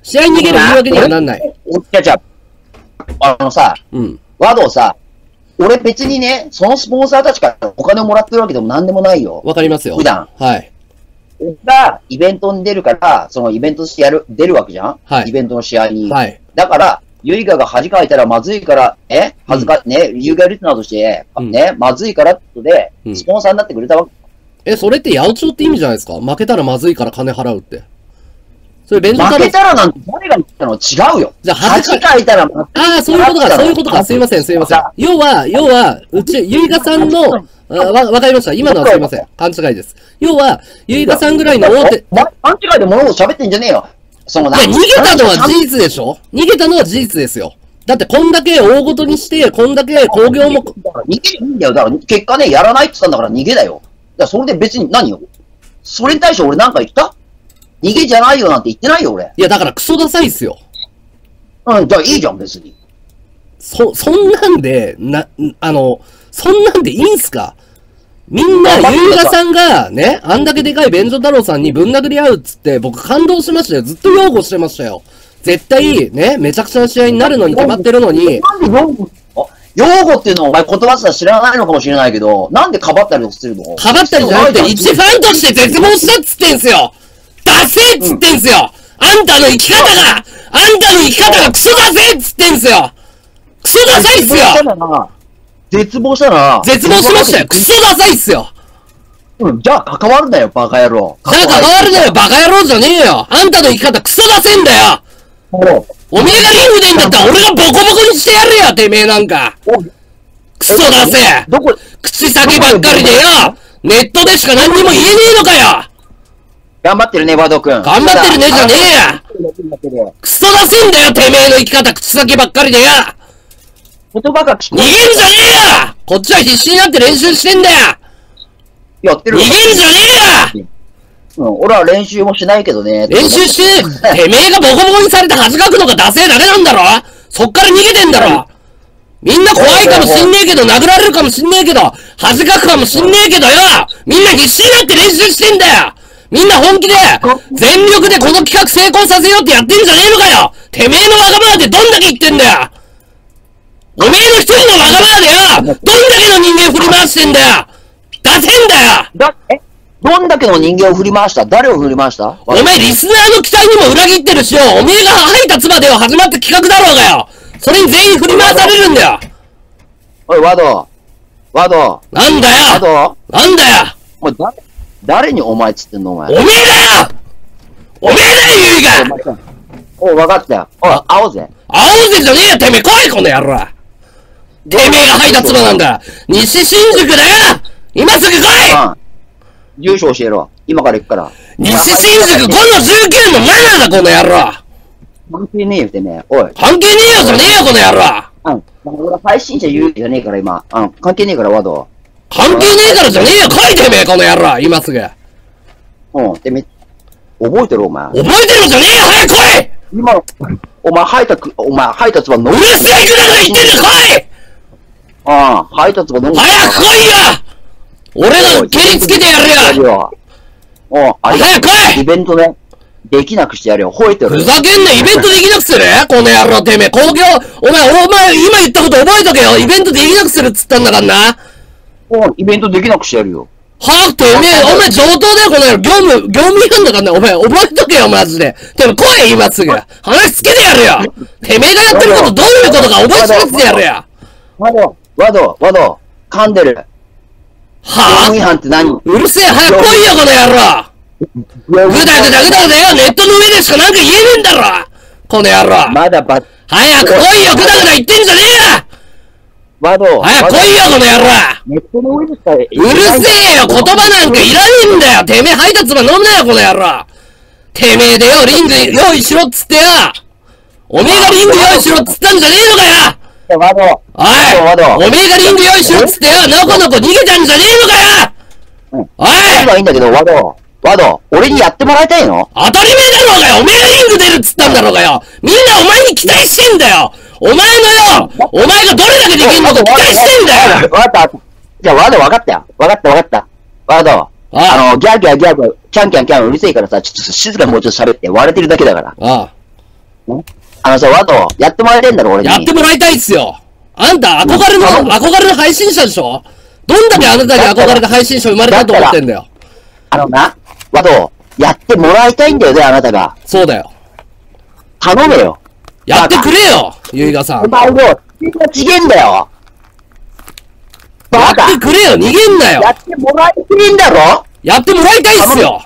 試合に逃げる言い訳にはなんない。 じゃじゃあ、あのさ、 うん。 和道さ、俺別にね、そのスポンサーたちからお金をもらってるわけでもなんでもないよ。 わかりますよ。 普段。 はい。 俺がイベントに出るから、そのイベントとしてやる、出るわけじゃんはい。 イベントの試合に。 はい。 だから、ユイガが恥かいたらまずいから、え恥ずか、うん、ね、ユイガリスナーとして、うん、ね、まずいからってことで、スポンサーになってくれたわけ。 うん、え、それって八百長って意味じゃないですか？負けたらまずいから金払うって。それ、 負けたらなんて誰が言ったの違うよ。 じゃあ、 恥かいたら、ああ、そういうことか、そういうことか。すいません、すいません。要は、要は、うち、ゆいがさんの、わ、わかりました。今のはすいません。勘違いです。要は、ゆいがさんぐらいの大手。 勘違いで物事喋ってんじゃねえよ。そのな。 いや、逃げたのは事実でしょ？逃げたのは事実ですよ。だって、こんだけ大ごとにして、こんだけ興行も。 逃げいいんだよ。だから、結果ね、やらないって言ったんだから逃げだよ。だからそれで別に何よ。それに対して俺なんか言った？逃げじゃないよなんて言ってないよ、俺。 いや、だからクソダサいっすよ。 うん、じゃあいいじゃん、別に。 そ、そんなんで、な、あの、そんなんでいいんすか？みんな、ゆうがさんが、ね、あんだけでかい便所太郎さんにぶん殴り合うっつって、僕感動しましたよ。ずっと擁護してましたよ。絶対、ね、めちゃくちゃな試合になるのに決まってるのに。 なんで擁護擁護っていうのをお前言葉すら知らないのかもしれないけど、なんでかばったりとかするの？ かばったりじゃなくて、一ファンとして絶望したっつってんすよ！ダセーっつってんすよ、うん、あんたの生き方があんたの生き方がクソだぜっつってんすよ。クソダサいっすよ。 絶望したな。 絶望しましたよ。クソダサいっすよ。 うん、じゃあ関わるなよ、バカ野郎。 じゃあ関わるなよ、バカ野郎じゃねえよ。あんたの生き方クソダセんだよ。おめえがリングでんだったら俺がボコボコにしてやるよ、てめえなんか。クソダセ。どこ口先ばっかりでよ。ネットでしか何にも言えねえのかよ。 頑張ってるね、バド君。 頑張ってるねじゃねえや。クソダセんだよ、てめえの生き方、口先ばっかりでよ。 言葉が聞こえ逃げんじゃねえよ。こっちは必死になって練習してんだよ。 やってる。 逃げんじゃねえよ。 うん、俺は練習もしないけどね。 練習してねえ。てめえがボコボコにされて恥かくのがダセえだけなんだろ。そっから逃げてんだろ。みんな怖いかもしんねえけど、殴られるかもしんねえけど、恥かくかもしんねえけどよ。みんな必死になって練習してんだよ。みんな本気で、全力でこの企画成功させようってやってんじゃねえのかよ。てめえのわがままでどんだけ言ってんだよ。おめえの一人のわがままでよ、どんだけの人間振り回してんだよ。出せんだよ。 だ、えどんだけの人間を振り回した？誰を振り回した？ お前リスナーの期待にも裏切ってるしよ。おめえが吐いた唾では始まった企画だろうがよ。それに全員振り回されるんだよ。 おい、ワド。ワド。 なんだよ。 ワド。 なんだよ。 お前、だ、誰にお前っつってんのお前。 おめえだよ。おめえだよ、ユイが。 おい、わかったよ。おい、会おうぜ。 会おうぜじゃねえよ、てめえ。来い、この野郎。てめえが吐いた唾なんだ。西新宿だよ。今すぐ来い。うん。 住所教えろ。今から行くから。 西新宿ごのじゅうきゅうのななだ、この野郎。 関係ねえよ、てめえ。おい。 関係ねえよ、じゃねえよ、この野郎。 うん。俺は配信者言うじゃねえから、今。うん。関係ねえから、ワド。 関係ねえからじゃねえよ、来い、てめえ、この野郎。今すぐ。 うん。てめえ、覚えてろ、お前。 覚えてるじゃねえよ、早く来い。 今の、お前、吐いたく、お前、吐いたつば飲む。 うるせえくだら言ってんだ、来い。 ああ、吐いたつば飲む。 早く来いよ。俺が蹴りつけてやるよ。 おう、あれ。 早く来い。 イベントね。できなくしてやるよ。吠えてる。 ふざけんな、イベントできなくするこの野郎、てめえ。興行、お前、お前、今言ったこと覚えとけよ。イベントできなくするっつったんだからな。 おイベントできなくしてやるよ。 はぁ、てめえ、お前上等だよ、この野郎。業務、業務違反だからな。お前、覚えとけよ、マジで。てめえ、来い、今すぐ。話つけてやるよ。てめえがやってることどういうことか覚えさせてやるよ。 ワド、ワド、ワド、噛んでる。 はぁ、 違反って何？ うるせえ、早く来いよ、この野郎。ぐだぐだぐだぐだよ、ネットの上でしかなんか言えねえんだろ。この野郎。 まだば、 早く来いよ、ぐだぐだ言ってんじゃねえよ。 ワド。 早く来いよ、この野郎。 ネットの上でしか。うるせえよ、言葉なんかいらねえんだよ。てめえ吐いた唾飲んなよ、この野郎。てめえでよ、リング用意しろっつってよ。おめえがリング用意しろっつったんじゃねえのかよ。 ワド。 おい、おめえがリング用意しろっつってよ、のこのこ逃げたんじゃねえのかよ。おい。 今はいいんだけど、ワド。ワド、俺にやってもらいたいの？ 当たり前だろうがよ。おめえがリング出るっつったんだろうがよ。みんなお前に期待してんだよ。お前のよ、お前がどれだけできんのか期待してんだよ。 わかった。じゃあ、ワド分かったよ。分かった分かった。ワド、あ, あの、ギャーギャーギャーギャー、キャンキャンキャンうるせえからさ、ちょっと静かにもうちょっと喋って、割れてるだけだから。 ああ。 あのさ、ワト、やってもらいたいんだろ、俺に。 やってもらいたいっすよ。あんた、憧れの、憧れの配信者でしょ？どんだけあなたに憧れた配信者生まれたと思ってんだよ。 あのな、ワト、やってもらいたいんだよね、あなたが。 そうだよ。 頼めよ。 やってくれよ、ゆいがさん。 お前よ、ちげんだよ。 やってくれよ、逃げんなよ。 やってもらいたいんだろ？ やってもらいたいっすよ。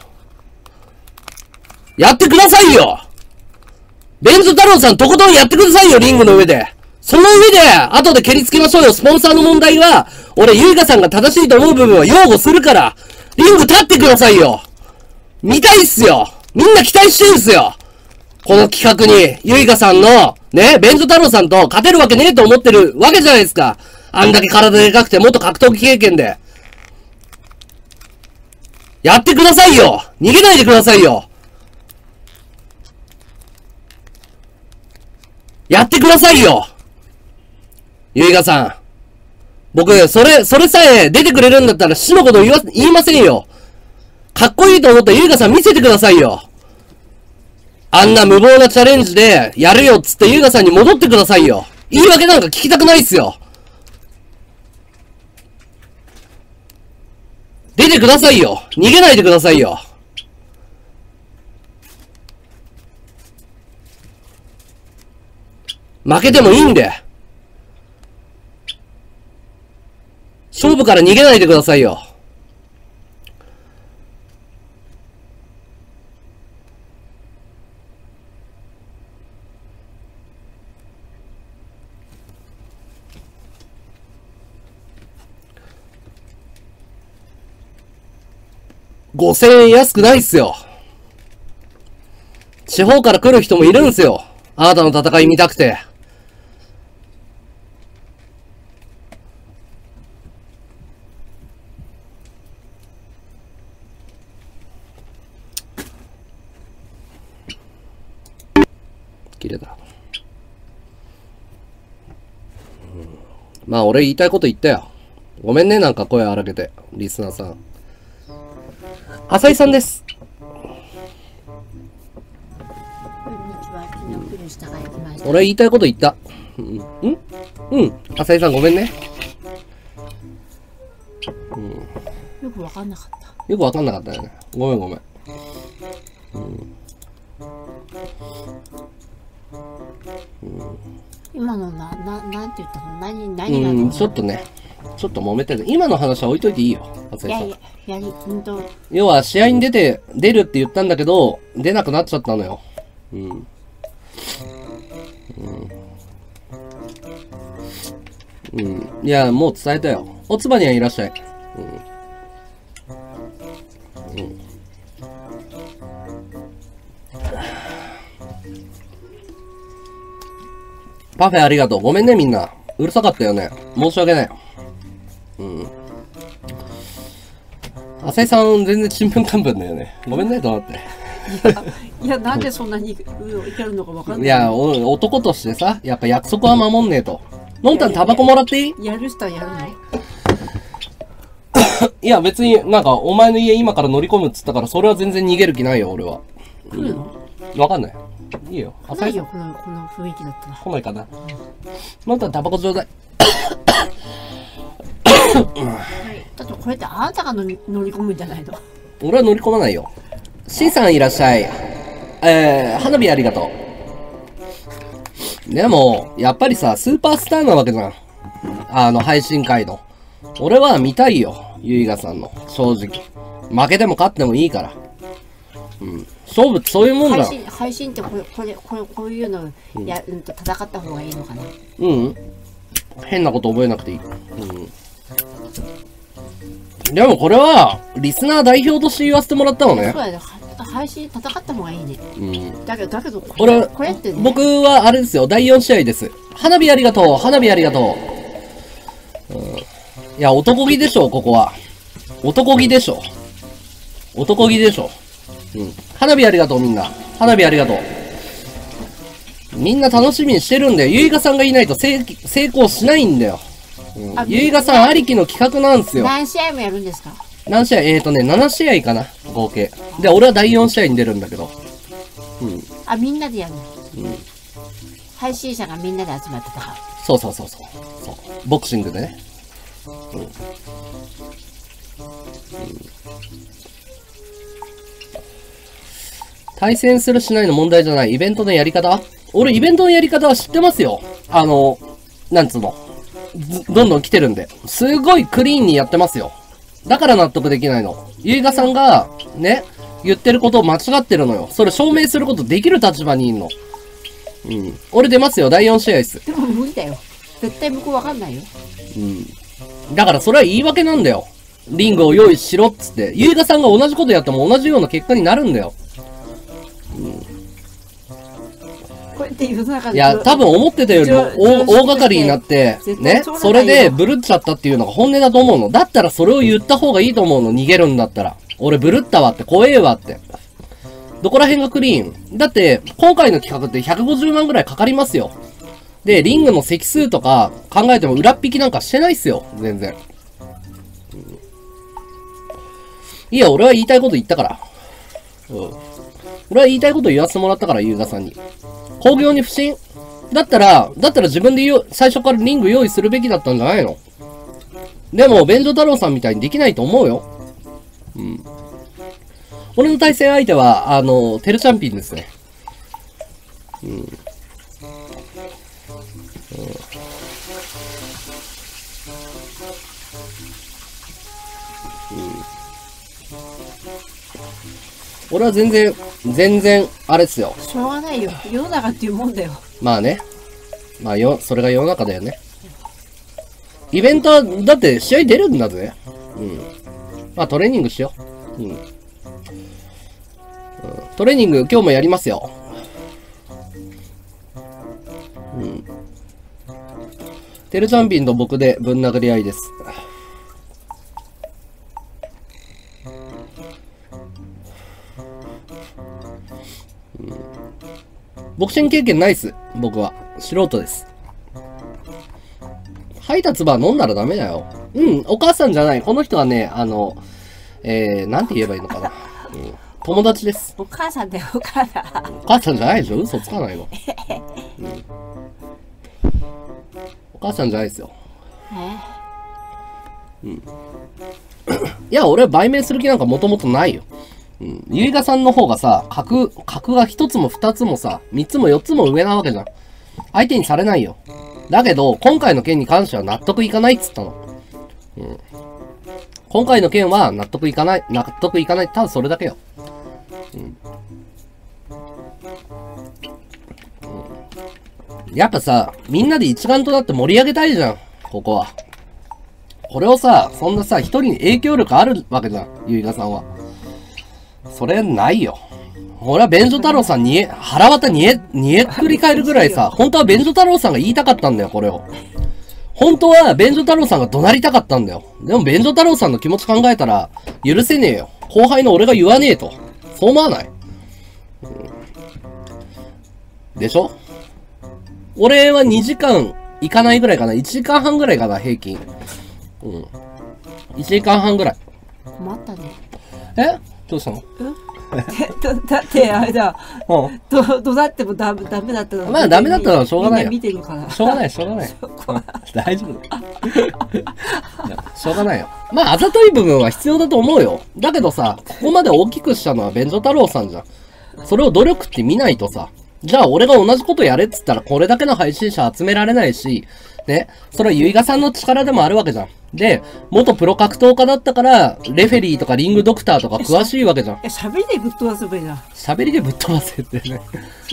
やってくださいよ。ベンゾ太郎さん、とことんやってくださいよ、リングの上で。その上で、後で蹴りつけましょうよ。スポンサーの問題は、俺、ゆいがさんが正しいと思う部分は擁護するから、リング立ってくださいよ。見たいっすよ。みんな期待してんすよ。この企画に、ゆいがさんの、ね、ベンゾ太郎さんと勝てるわけねえと思ってるわけじゃないですか。あんだけ体でかくて、もっと格闘技経験で。やってくださいよ。逃げないでくださいよ。やってくださいよ。ゆいがさん。僕、それ、それさえ出てくれるんだったら死のこと言わ、言いませんよ。かっこいいと思ったゆいがさん見せてくださいよ。あんな無謀なチャレンジで、やるよっつってゆいがさんに戻ってくださいよ。言い訳なんか聞きたくないっすよ。出てくださいよ。逃げないでくださいよ。負けてもいいんで。勝負から逃げないでくださいよ。ごせんえん安くないっすよ。地方から来る人もいるんすよ。あなたの戦い見たくて。切れた。うん、まあ俺言いたいこと言ったよ。ごめんね、なんか声荒げて、リスナーさん。浅井さんです。俺言いたいこと言った。うん、んうん。浅井さんごめんね。 うん、よくわかんなかった。 よくわかんなかったよね。ごめんごめん。うんうん、今のな、な、なんて言ったの？何、何が？ うん、ちょっとね。ちょっと揉めてる。今の話は置いといていいよ。浅井さん。 いやいや、やり、うんと。 要は試合に出て、出るって言ったんだけど、出なくなっちゃったのよ。うん。うん。うん。いや、もう伝えたよ。おつばにはいらっしゃい。うん。うん。パフェありがとう。ごめんね、みんな。うるさかったよね。申し訳ない。うん。浅井さん、全然ちんぷんかんぷんだよね。ごめんね、どうなって。 いや、いや、なんでそんなにいけるのかわかんない。 いや、男としてさ、やっぱ約束は守んねえと。のんたんタバコもらっていい？ やる人はやるの？ いや、別になんか、お前の家今から乗り込むっつったから、それは全然逃げる気ないよ、俺は。 来るの？ わかんない。いいよ。 来ないよ、この、この雰囲気だったら。 来ないかな。のんたんタバコちょうだい。 だってこれってあなたが乗り乗り込むんじゃないの？ 俺は乗り込まないよ。C さんいらっしゃい。えー、花火ありがとう。でも、やっぱりさ、スーパースターなわけじゃん。あの、配信会の。俺は見たいよ。ゆいがさんの。正直。負けても勝ってもいいから。うん。勝負ってそういうもんだ。 配信、配信ってこれ、これ、これ、こういうの、や、うんと戦った方がいいのかな？ うん。変なこと覚えなくていい。うん。でもこれは、リスナー代表として言わせてもらったのね。 そうだね。配信戦った方がいいね。うん。だけど、だけど、これ、 これってね。 僕はあれですよ。だいよん試合です。花火ありがとう。花火ありがとう。うん。いや、男気でしょ、ここは。男気でしょ。男気でしょ。うん。花火ありがとう、みんな。花火ありがとう。みんな楽しみにしてるんだよ。ゆいがさんがいないと成成功しないんだよ。うん、ゆいがさんありきの企画なんですよ。 何試合もやるんですか？ 何試合えーとね、なな試合かな、合計。で、俺はだいよん試合に出るんだけど。 うん。あ、みんなでやるの？ ううん。 配信者がみんなで集まってた。 そうそうそうそう。そう。ボクシングでね。うん。うん、対戦するしないの問題じゃない。イベントのやり方？俺、イベントのやり方は知ってますよ。あの、なんつうの。どんどん来てるんで。すごいクリーンにやってますよ。だから納得できないの。ゆいがさんが、ね、言ってること間違ってるのよ。それ証明することできる立場にいんの。うん。俺出ますよ。だいよん試合です。 でも無理だよ。絶対向こうわかんないよ。 うん。だからそれは言い訳なんだよ。リングを用意しろっつって。ゆいがさんが同じことやっても同じような結果になるんだよ。うん。 こうやって世の中で。 いや、多分思ってたよりも大大掛かりになって、ね、それでブルっちゃったっていうのが本音だと思うの。だったらそれを言った方がいいと思うの。逃げるんだったら。俺ブルったわって、怖えわって。どこら辺がクリーン？だって、今回の企画ってひゃくごじゅうまんぐらいかかりますよ。で、リングの席数とか考えても裏っ引きなんかしてないっすよ。全然。うん、いや、俺は言いたいこと言ったから。うん。俺は言いたいこと言わせてもらったから、ゆうがさんに。興行に不信？だったら、だったら自分でよ最初からリング用意するべきだったんじゃないの？でも、便所太郎さんみたいにできないと思うよ。うん。俺の対戦相手は、あの、テルチャンピンですね。うん。うん、俺は全然、全然、あれっすよ。 しょうがないよ。世の中っていうもんだよ。 まあね。まあよ、それが世の中だよね。イベントは、だって試合出るんだぜ。うん。まあトレーニングしよう。うん。うん、トレーニング今日もやりますよ。うん。テルチャンピンと僕でぶん殴り合いです。ボクシング経験ないっす。僕は。素人です。吐いた唾飲んだらダメだよ。うん、お母さんじゃない。この人はね、あの、えー、なんて言えばいいのかな。うん、友達です。 お母さんだよ、お母さん。 お母さんじゃないでしょ。嘘つかないの。うん、お母さんじゃないですよ。うん。いや、俺は売名する気なんかもともとないよ。うん。ゆいがさんの方がさ、格、格が一つも二つもさ、三つも四つも上なわけじゃん。相手にされないよ。だけど、今回の件に関しては納得いかないっつったの。うん。今回の件は納得いかない、納得いかない。ただそれだけよ。うん。うん、やっぱさ、みんなで一丸となって盛り上げたいじゃん。ここは。これをさ、そんなさ、一人に影響力あるわけじゃん。ゆいがさんは。それないよ。俺は便所太郎さんにえ、腹渡にえ、にえ繰り返るぐらいさ、本当は便所太郎さんが言いたかったんだよ、これを。本当は便所太郎さんが怒鳴りたかったんだよ。でも便所太郎さんの気持ち考えたら、許せねえよ。後輩の俺が言わねえと。そう思わない？うん、でしょ？俺はにじかんいかないぐらいかな。いちじかんはんぐらいかな、平均。うん。いちじかんはんぐらい。 困ったね。 え？どうしたの？ だってあれだ、 うん、 どどだってもダメダメだったの。 まあダメだったのはしょうがないよ。 見てるから。 しょうがないしょうがない。大丈夫だよ。しょうがないよ。まああざとい部分は必要だと思うよ。だけどさ、ここまで大きくしたのは便所太郎さんじゃん。それを努力って見ないとさ、じゃあ俺が同じことやれっつったらこれだけの配信者集められないし、ね、それはゆいがさんの力でもあるわけじゃん。で、元プロ格闘家だったから、レフェリーとかリングドクターとか詳しいわけじゃん。 え、喋りでぶっ飛ばせばいいじゃん。 喋りでぶっ飛ばせってね。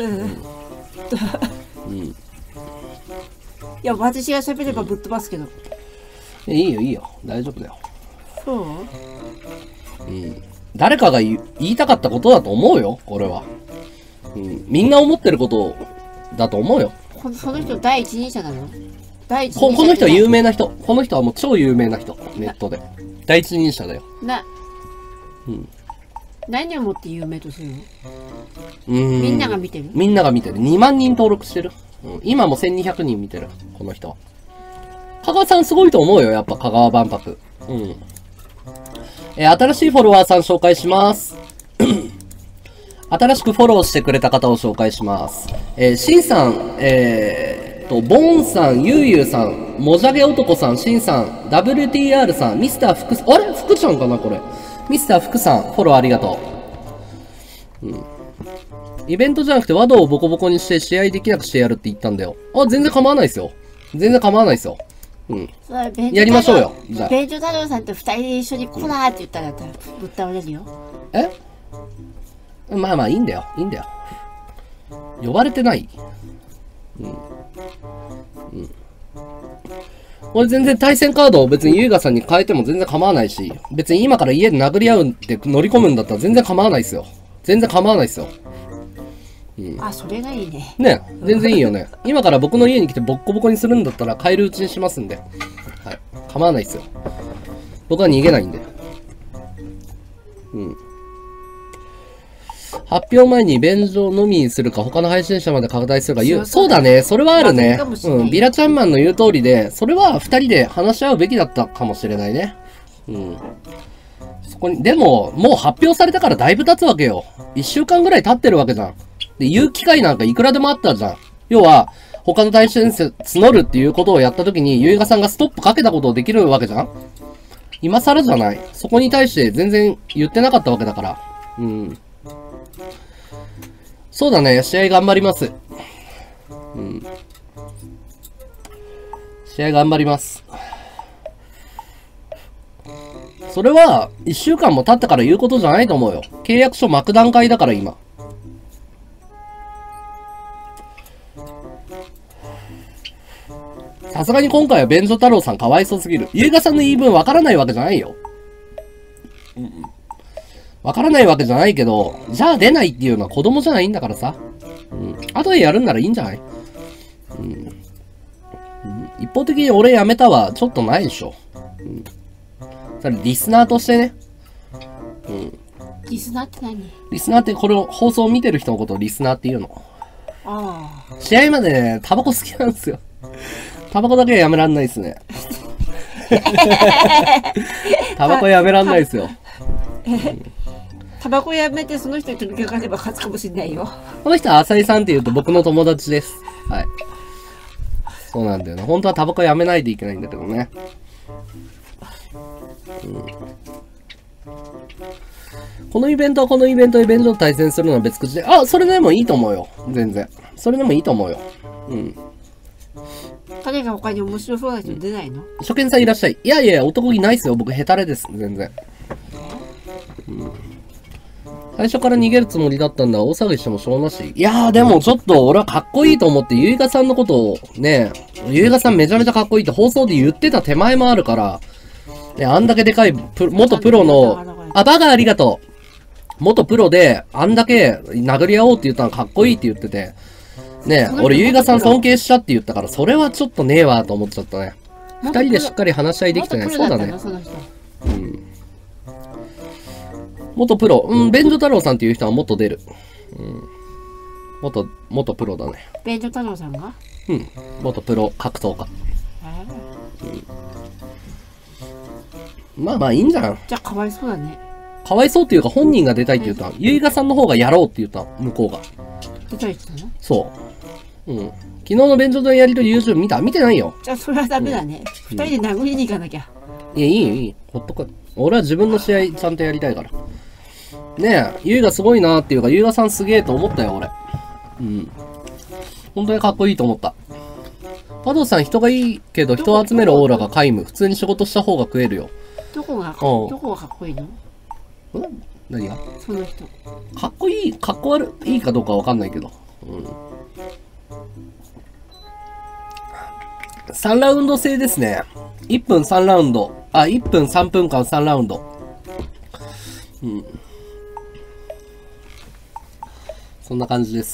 うん。いや、私が喋ればぶっ飛ばすけど。 いいよ、いいよ。大丈夫だよ。 そう？ うん。誰かが言いたかったことだと思うよ、これは。うん。みんな思ってることだと思うよ。 この、その人第一人者なの？第一人こ、 者。 この人は有名な人。この人はもう超有名な人。ネットで。第一人者だよ。 な、 うん。 何をもって有名とするの？ うーん。 みんなが見てる？ みんなが見てる。にまんにん登録してる。うん。今もせんにひゃくにん見てる。この人は。香川さんすごいと思うよ。やっぱ香川万博。うん。えー、新しいフォロワーさん紹介します。 新しくフォローしてくれた方を紹介します。えー、シンさん、えーと、ボーンさん、ユーユーさん、もじゃげ男さん、シンさん、ダブリューティーアール さん、ミスター福さん、あれ福ちゃんかなこれ。ミスター福さん、フォローありがとう。うん。イベントじゃなくてワドをボコボコにして試合できなくしてやるって言ったんだよ。あ、全然構わないですよ。全然構わないですよ。うん。やりましょうよ。じゃあ。 ベンジョ太郎さんと二人で一緒に来なーって言ったら、ぶっ倒れるよ。 えまあまあいいんだよ。いいんだよ。呼ばれてない。うん。うん。俺全然対戦カードを別にユイガさんに変えても全然構わないし、別に今から家で殴り合うって乗り込むんだったら全然構わないですよ。全然構わないですよ。うん、 あ、それがいいね。 ね、全然いいよね。今から僕の家に来てボッコボコにするんだったら変えるうちにしますんで。はい。構わないですよ。僕は逃げないんで。うん。発表前に便所のみにするか他の配信者まで拡大するか言う。そうだね。それはあるね。うん。ビラちゃんマンの言う通りで、それは二人で話し合うべきだったかもしれないね。うん。そこに、でも、もう発表されたからだいぶ経つわけよ。一週間ぐらい経ってるわけじゃん。で、言う機会なんかいくらでもあったじゃん。要は、他の対戦者募るっていうことをやった時に、ゆいがさんがストップかけたことをできるわけじゃん。今更じゃない。そこに対して全然言ってなかったわけだから。うん。そうだね、試合頑張ります。うん。試合頑張ります。それは、一週間も経ったから言うことじゃないと思うよ。契約書巻く段階だから今。さすがに今回は便所太郎さんかわいそうすぎる。ゆいがさんの言い分わからないわけじゃないよ。うん。わからないわけじゃないけど、じゃあ出ないっていうのは子供じゃないんだからさ。うん。後でやるんならいいんじゃない？うん。うん、一方的に俺辞めたはちょっとないでしょ。うん。それリスナーとしてね。うん。 リスナーって何？ リスナーってこれを放送を見てる人のことをリスナーって言うの。 ああ。 試合までね、タバコ好きなんですよ。タバコだけはやめらんないっすね。タバコやめらんないっすよ。 タバコやめてその人に飛びかかれば勝つかもしれないよ。この人は浅井さんって言うと僕の友達です。はい。そうなんだよね。本当はタバコやめないといけないんだけどね。うん、このイベントはこのイベント、イベントと対戦するのは別口で、あ、それでもいいと思うよ。全然。それでもいいと思うよ。うん。 彼が他に面白そうな人出ないの？ 初見さんいらっしゃい。いやいや、男気ないっすよ。僕、ヘタレです。全然。うん。最初から逃げるつもりだったんだ。大騒ぎしてもしょうなし。いやー、でもちょっと俺はかっこいいと思って、ゆいがさんのことをね、ゆいがさんめちゃめちゃかっこいいって放送で言ってた手前もあるから、ね、あんだけでかいプ、元プロの、あ、バカありがとう。元プロで、あんだけ殴り合おうって言ったのかっこいいって言ってて、ねえ、俺、ゆいがさん尊敬しちゃって言ったから、それはちょっとねえわと思っちゃったね。二人でしっかり話し合いできてね。そうだね。うん。元プロ。うん、便所太郎さんっていう人は元出る。うん。元、元プロだね。 便所太郎さんが？ うん。元プロ格闘家。うん、まあまあいいんじゃん。 じゃあかわいそうだね。 かわいそうっていうか本人が出たいって言った。ゆいがさんの方がやろうって言った。向こうが。 出たいって言ったの？ そう。うん。昨日の便所のやりとり YouTube 見た？見てないよ。 じゃあそれはダメだね。二、うん、人で殴りに行かなきゃ。 いや、いいよ、いいよ。ほっとく。俺は自分の試合ちゃんとやりたいから。ねえ、ゆいがすごいなーっていうか、ゆいがさんすげえと思ったよ、俺。うん。本当にかっこいいと思った。パドさん人がいいけど人を集めるオーラが皆無。普通に仕事した方が食えるよ。 どこが、どこがかっこいいの？ ん？何が？ その人。 かっこいい、かっこ悪いいかどうかわかんないけど。うん。さんラウンド制ですね。いっぷんさんラウンド。あ、いっぷんさんぷんかんさんラウンド。うん。そんな感じです。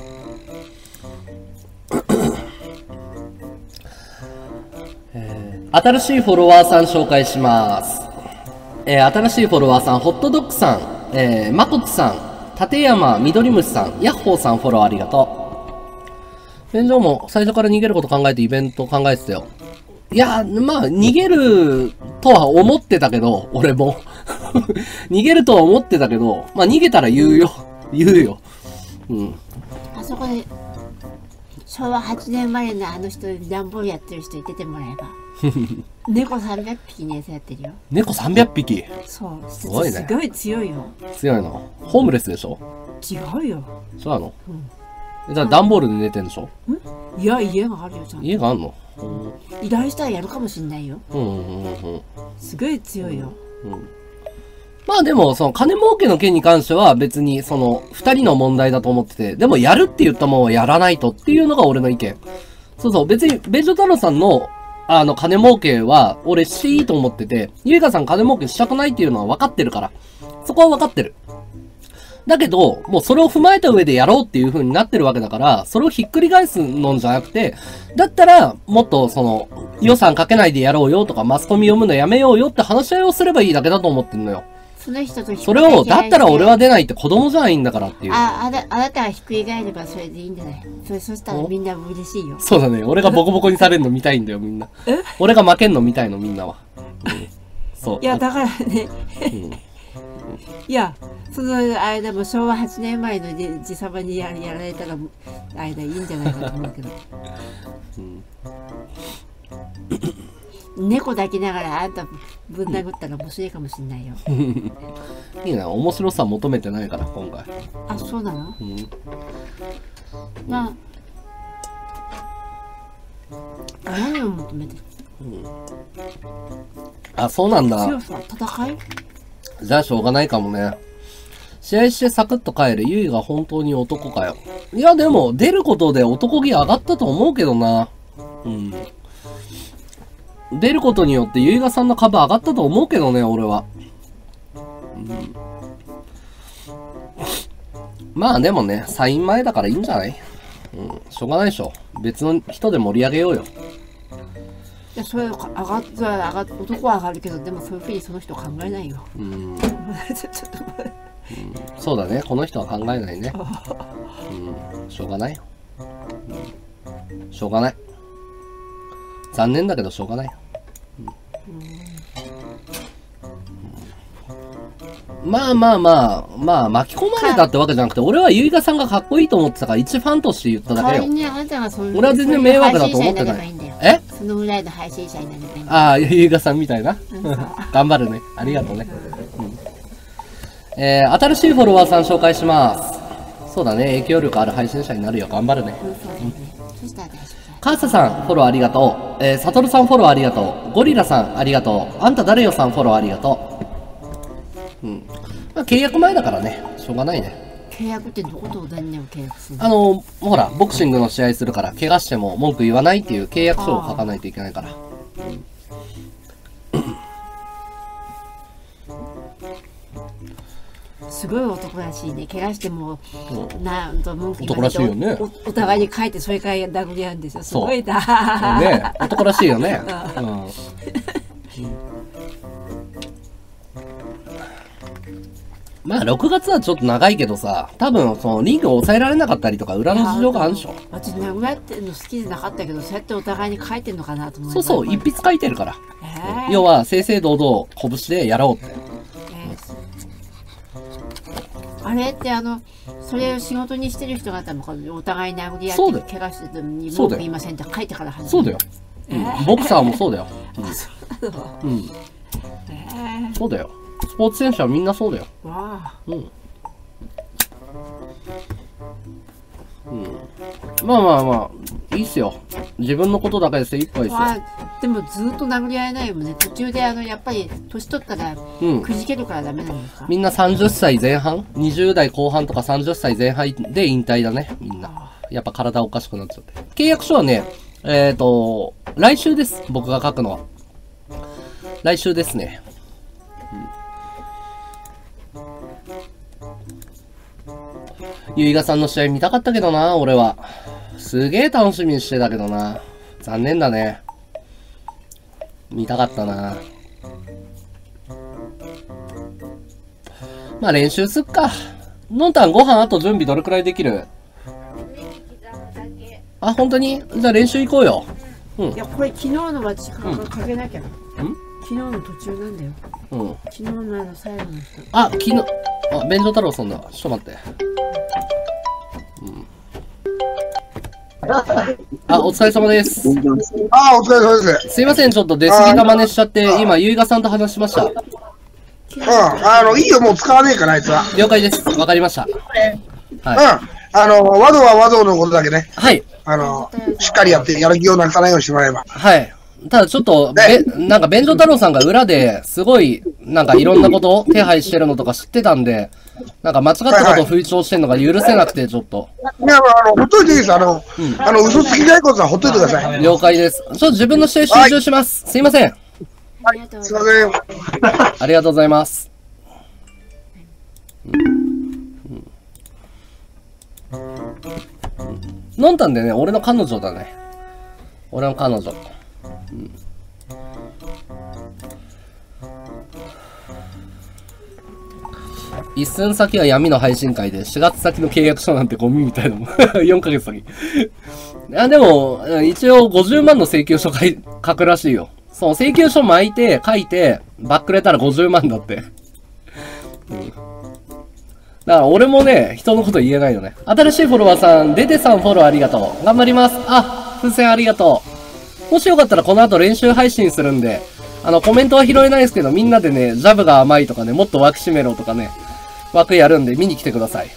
えー、新しいフォロワーさん紹介します。えー、新しいフォロワーさん、ホットドッグさん、えー、まこつさん、立山みどりむしさん、ヤッホーさんフォローありがとう。便所も最初から逃げること考えてイベント考えてたよ。いや、まあ、逃げるとは思ってたけど、俺も。逃げるとは思ってたけど、まあ逃げたら言うよ。 言うよ。うん。 あそこでしょうわはちねん生まれのあの人段ボールやってる人に出てもらえば猫さんびゃくぴきに餌やってるよ。 猫さんびゃくぴき。 そう、 すごいね。 すごい強いよ。 強いの。ホームレスでしょ。 違うよ。 そうなの、 うん、 じゃあ段ボールで寝てんでしょ。 んいや、家があるよ、ちゃんと。 家があんの、 依頼したらやるかもしんないよ。 うんうんうんうん。 すごい強いよ。 うん、うん、まあでも、その金儲けの件に関しては別にその二人の問題だと思ってて、でもやるって言ったもんはやらないとっていうのが俺の意見。そうそう、別にベジョ太郎さんのあの金儲けは俺していいと思ってて、ゆいかさん金儲けしたくないっていうのは分かってるから。そこは分かってる。だけど、もうそれを踏まえた上でやろうっていう風になってるわけだから、それをひっくり返すのじゃなくて、だったら、もっとその、予算かけないでやろうよとか、マスコミ読むのやめようよって話し合いをすればいいだけだと思ってんのよ。 その人とそれを、だったら俺は出ないって子供じゃないんだからっていう。 あ、あな、あなたがひっくり返ればそれでいいんじゃない？それ、そしたらみんなも嬉しいよ。 そうだね。俺がボコボコにされるの見たいんだよ、みんな。俺が負けんの見たいの、みんなは。うん、そう。 いや、だからね。 うん、 いや、その間もしょうわはちねんまえのじさまに や, やられたら間いいんじゃないかと思うけど、うん、猫抱きながらあんたぶん殴ったら面白いかもしんないよ。 いいな、面白さ求めてないから今回。 あ、そうなの、 うん、 まあ何を求めてる、 うん、あ、そうなんだ。 強さ、戦い。 じゃあしょうがないかもね。試合してサクッと帰る。ユイが本当に男かよ。いやでも、出ることで男気上がったと思うけどな。うん。出ることによってユイガさんの株上がったと思うけどね、俺は。うん。まあでもね、サイン前だからいいんじゃない？うん。しょうがないでしょ。別の人で盛り上げようよ。 いや、それ上がっ上がっ男は上がるけど、でもそういうふうにその人考えないよ。 うん。 ちょっとうん、そうだね、この人は考えないね。うん、しょうがないよ、うん。しょうがない。残念だけどしょうがないよ。うん、まあまあまあ、まあ巻き込まれたってわけじゃなくて、俺はゆいかさんがかっこいいと思ってたから、一ファンとして言っただけよ。俺は全然迷惑だと思ってない。え？ そのぐらいの配信者になればいいんだよ。 ああ、ゆいかさんみたいな。頑張るね。ありがとうね。うんえー、新しいフォロワーさん紹介します。そうだね、影響力ある配信者になるよ。頑張るね。カーサさん、フォローありがとう。えー、サトルさんフォローありがとう。ゴリラさんありがとう。あんた誰よさんフォローありがとう。うん。まあ、契約前だからね、しょうがないね。 契約ってどこと何年を契約するの？ あの、ほら、ボクシングの試合するから、怪我しても文句言わないっていう契約書を書かないといけないから。うんすごい男らしいね。怪我しても、なんと文句言わないと、ね、 お, お互いに書いてそれから殴り合うんですよ。すごいな。 ね、男らしいよね。うん、まあろくがつはちょっと長いけどさ、多分そのリングを抑えられなかったりとか裏の事情があるでしょ。 私殴られてるの好きじゃなかったけど、そうやってお互いに書いてるのかなと思って。 そうそう、一筆書いてるから。えー、要は正々堂々拳でやろうって。 あれってあのそれを仕事にしてる人方もお互い殴り合って怪我してるのに文句言いませんって書いてから始める。 そうだよ、うんえー、ボクサーもそうだよ、うんうんえー、そうだよ。スポーツ選手はみんなそうだよ。 わあ、 うん、うん、まあまあまあいいっすよ。自分のことだけで精一杯ですよ。 でもずっと殴り合えないよね。途中であのやっぱり年取ったらくじけるからダメなんですか、うん、 みんなさんじゅっさいぜん半にじゅう代後半とかさんじゅっさいぜん半で引退だね。みんなやっぱ体おかしくなっちゃって。契約書はねえっ、ー、と来週です。僕が書くのは来週ですね。ゆいがさんの試合見たかったけどな。俺はすげえ楽しみにしてたけどな。残念だね。見たかったな。まあ練習すっか。のんたんご飯あと準備どれくらいできる？あ、本当に？じゃあ練習行こうよ。 うん。いや、これ昨日のは時間かけなきゃ。ん？ 昨日の途中なんだよ。 うん。 昨日のあの最後の人。 あ、昨日、あ、便所太郎さんだ。ちょっと待って。うん。あ、お疲れ様です。 あ、お疲れ様です。 すいません、ちょっと出過ぎた真似しちゃって、今、ゆいがさんと話しました。うん、 あの、いいよ、もう使わねえから、あいつは。 了解です。わかりました。はい。 うん。あの、和道は和道のことだけね。 はい。 あの、しっかりやって、やる気をなくさないようにしてもらえば。 はい。ただちょっと、べ、なんか、便所太郎さんが裏で、すごい、なんかいろんなことを手配してるのとか知ってたんで、なんか間違ったことを吹聴してるのが許せなくて、ちょっと。 いや、あの、ほっといていいです。あの、うん、あの、嘘つきないことはほっといてください。 了解です。ちょっと自分の試合集中します。はい、すいません。 はい、すいません。 ありがとうございます。うんうん、飲んだんでね、俺の彼女だね。俺の彼女。うん、一寸先は闇の配信会で、しがつ先の契約書なんてゴミみたいなもん。よんかげつ先。いや、でも、一応ごじゅうまんの請求書書い書くらしいよ。そう、請求書巻いて、書いて、バックれたらごじゅうまんだって。うん、だから俺もね、人のこと言えないよね。新しいフォロワーさん、デデさんフォローありがとう。頑張ります。あ、風船ありがとう。もしよかったらこの後練習配信するんで、あの、コメントは拾えないですけど、みんなでね、ジャブが甘いとかね、もっと脇締めろとかね、枠やるんで見に来てください。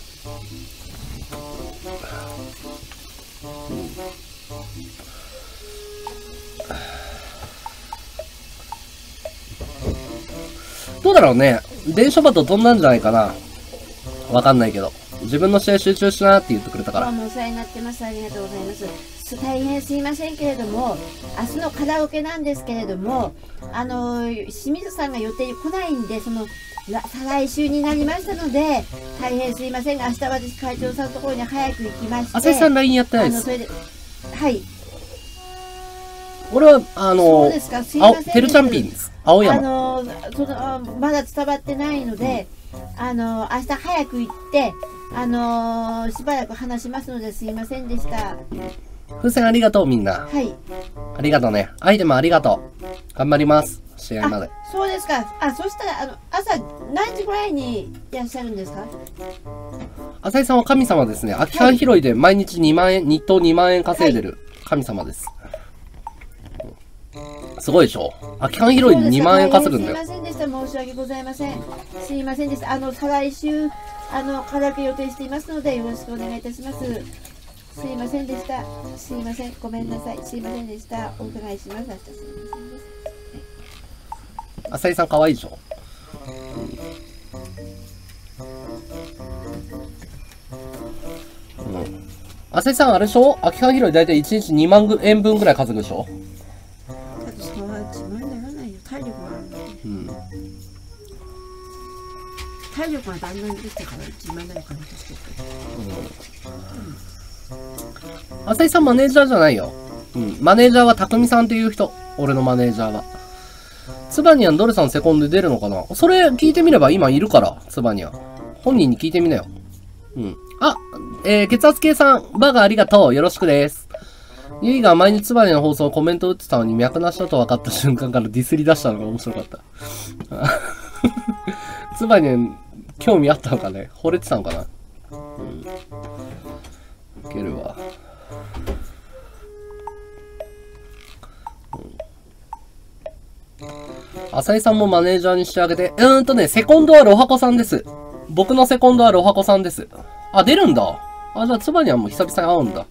どうだろうね。電書バト飛んだんじゃないかな。わかんないけど。自分の試合集中しなって言ってくれたから。 どうもお世話になってます。ありがとうございます。大変すいませんけれども、明日のカラオケなんですけれども、あの、清水さんが予定に来ないんで、その、再来週になりましたので、大変すいませんが、明日私会長さんのところに早く行きまして。 朝日さん ライン やってないです。 あの、それで、はい。 俺は、あの、 そうですか、すいません。 テルチャンピンです。青山。 あの、その、まだ伝わってないので、うん、あの、明日早く行って、あの、しばらく話しますので、すいませんでした。 風船ありがとう、みんな。 はい。ありがとうね。アイテムありがとう。頑張ります。試合まで。 そうですか。あ、そしたら、あの、朝何時ぐらいにいらっしゃるんですか？ 浅井さんは神様ですね。空き缶拾いで毎日にまんえん、日当にまんえん稼いでる神様です。はい、すごいでしょ？空き缶拾いでにまんえん稼ぐんだよ。 すいませんでした。申し訳ございません。すいませんでした。あの、再来週、あの、カラオケ予定していますので、よろしくお願いいたします。すいませんでした。すいません。ごめんなさい。すいませんでした。お伺いします。明日すいませんです。 浅井さん可愛いでしょ、うんうん、浅井さんあれでしょ、空き缶拾い大体いちにちにまんえんぶんぐらい稼ぐでしょ。 私は自慢にならないよ。体力があるので、うん、体力がだんだんできてから自慢になる感じですけど、 うん、浅井さんマネージャーじゃないよ、うん、マネージャーは匠さんっていう人。俺のマネージャーはツバニャンドルさんセコンドで出るのかな。それ聞いてみれば今いるから、ツバニャン。本人に聞いてみなよ。うん。あ、えー、血圧計さん、バーガーありがとう。よろしくです。ゆいが前にツバニャンの放送をコメント打ってたのに脈なしだと分かった瞬間からディスり出したのが面白かった。ツバニャン、興味あったのかね、惚れてたのかな。うん。いけるわ。浅井さんもマネージャーにしてあげて。うーんとね、セコンドはロハコさんです。僕のセコンドはロハコさんです。あ、出るんだ。あ、じゃあツバニャンも久々に会うんだ。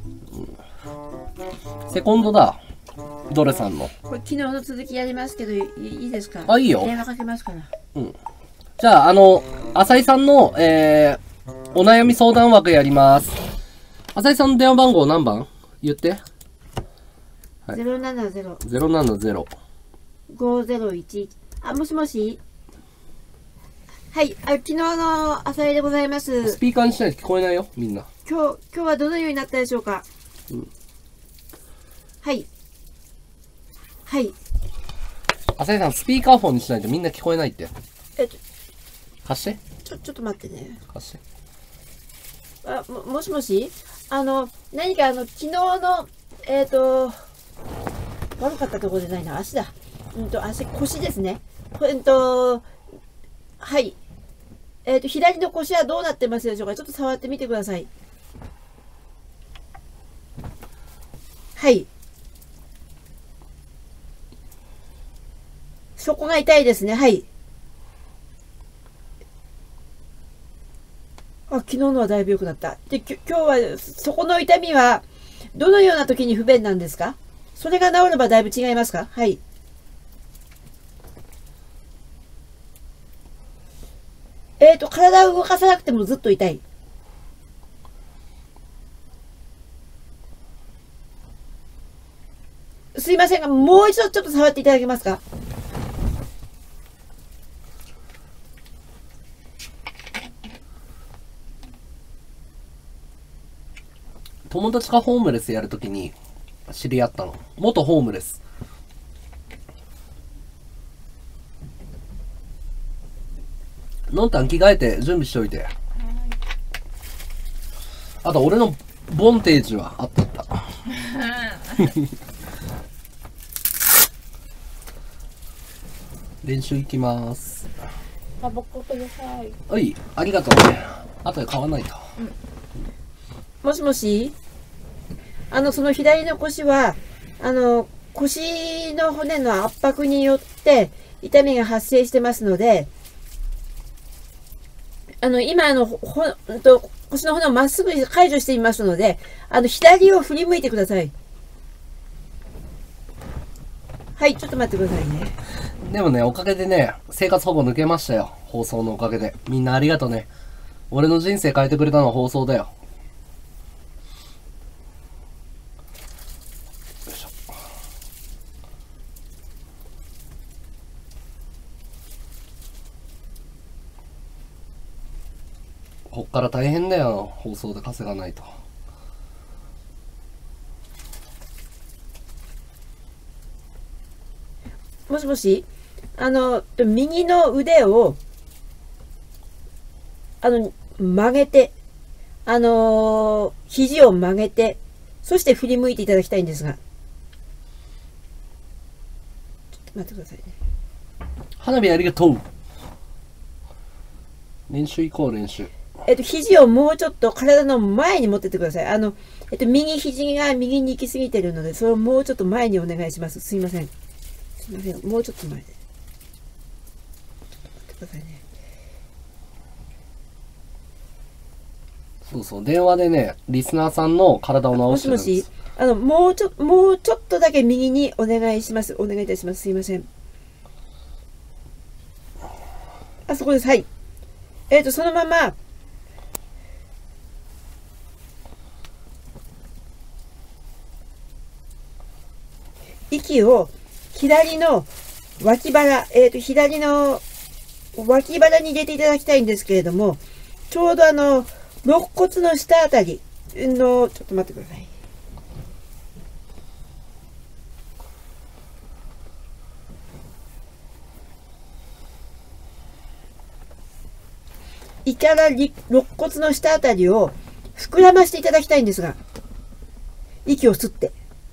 うん、セコンドだ。ドレさんの。 これ昨日の続きやりますけど、いいですか？ あ、いいよ。 電話かけますから。 うん。じゃあ、あの、浅井さんの、えー、お悩み相談枠やります。浅井さんの電話番号何番？言って。 はい、ゼロななゼロ。 ゼロななゼロ。 ごゼロいちいち。あ、もしもし。はい、あ、昨日の浅井でございます。 スピーカーにしないと聞こえないよ、みんな。 今日、今日はどのようになったでしょうか。うん、はい。はい。 浅井さん、スピーカーフォンにしないとみんな聞こえないって。 えっと、 貸して。 ちょ、ちょっと待ってね。 貸して。 あ、も、もしもし、あの、何かあの、昨日の、えっと、悪かったところでないな、足だ。 うんと、足、腰ですね。えっと、はい。えっと、左の腰はどうなってますでしょうか。ちょっと触ってみてください。はい。そこが痛いですね。はい。あ、昨日のはだいぶ良くなった。で、き今日は、そこの痛みは、どのような時に不便なんですか？それが治ればだいぶ違いますか？はい。えっと、体を動かさなくてもずっと痛い。すいませんが、もう一度ちょっと触っていただけますか？ 友達がホームレスやるときに知り合ったの。元ホームレス。のんたん着替えて準備しといて。あと俺のボンテージはあったあった。練習行きます。 タバコください。 はい、ありがとうね。後で買わないと。 うん、もしもし、あの、その左の腰は、あの、腰の骨の圧迫によって痛みが発生してますので、あの、今、あの、ほ、んと、腰の骨をまっすぐ解除してみますので、あの、左を振り向いてください。はい、ちょっと待ってくださいね。 でもね、おかげでね、生活保護抜けましたよ。放送のおかげで。みんなありがとうね。俺の人生変えてくれたのは放送だよ。よいしょ。こっから大変だよ。放送で稼がないと。 もしもし、あの、右の腕を、あの、曲げて、あのー、肘を曲げて、そして振り向いていただきたいんですが。ちょっと待ってくださいね。 花火ありがとう。練習行こう、練習。 えっと、肘をもうちょっと体の前に持ってってください。あの、えっと、右肘が右に行き過ぎてるので、それをもうちょっと前にお願いします。すいません。すいません。もうちょっと前で。ちょっと待ってくださいね。 そうそう、電話でね、リスナーさんの体を直してるんです。 もしもし、あの、もうちょ、もうちょっとだけ右にお願いします。お願いいたします。すいません。あそこです。はい。えっと、そのまま、息を左の脇腹、えっと、左の脇腹に入れていただきたいんですけれども、ちょうどあの、肋骨の下あたりの、ちょっと待ってください。胃から肋骨の下あたりを膨らましていただきたいんですが、息を吸って。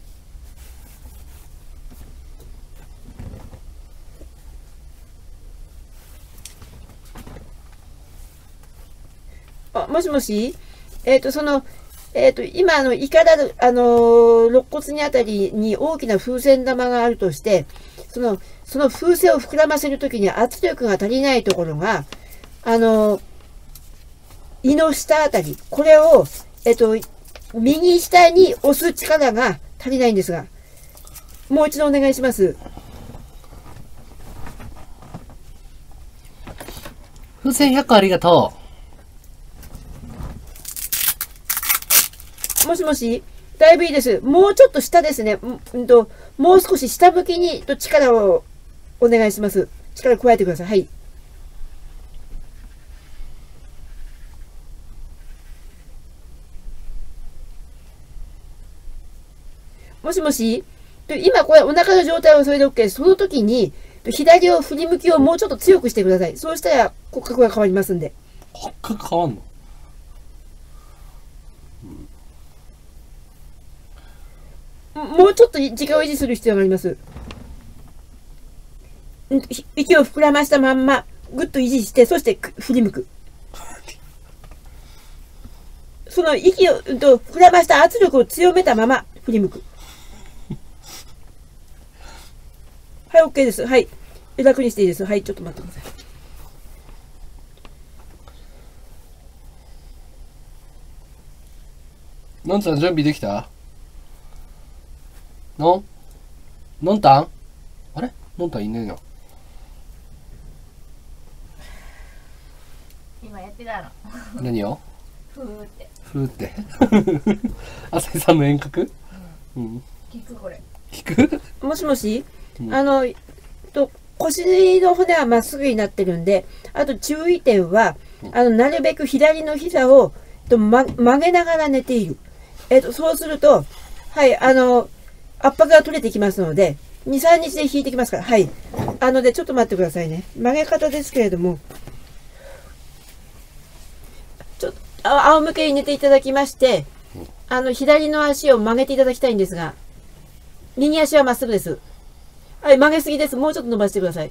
あ、もしもし、えっと、その、えっと、今、あの、胃から、あの、肋骨にあたりに大きな風船玉があるとして、その、その風船を膨らませるときに圧力が足りないところが、あの、胃の下あたり、これを、えっと、右下に押す力が足りないんですが、もう一度お願いします。 風船ひゃっこありがとう。 もしもし、だいぶいいです。もうちょっと下ですね。うんと、もう少し下向きにと力をお願いします。力を加えてください。はい。もしもし、今これお腹の状態はそれで OK です。その時に、左を振り向きをもうちょっと強くしてください。そうしたら骨格が変わりますんで。 骨格変わんの？ もうちょっと時間を維持する必要があります。 んひ息を膨らましたまんま、ぐっと維持して、そしてく振り向く。その息を、うんと、膨らました圧力を強めたまま、振り向く。はい、OK です。はい。楽にしていいです。はい、ちょっと待ってください。 のんちゃん準備できた？のんのんたんあれのんたんいねえな。 今やってたの。 何をふーって。 ふーって。浅井さんの遠隔？うん。 聞くこれ。 聞く？ もしもし、 うん、 あの、と腰の骨はまっすぐになってるんで、あと注意点は、あの、なるべく左の膝をと、ま、曲げながら寝ている。えっと、そうすると、はい、あの、圧迫が取れてきますので、に、さんにちで引いてきますから、はい。あので、ちょっと待ってくださいね。曲げ方ですけれども、ちょっと、あ仰向けに寝ていただきまして、あの、左の足を曲げていただきたいんですが、右足はまっすぐです。はい、曲げすぎです。もうちょっと伸ばしてください。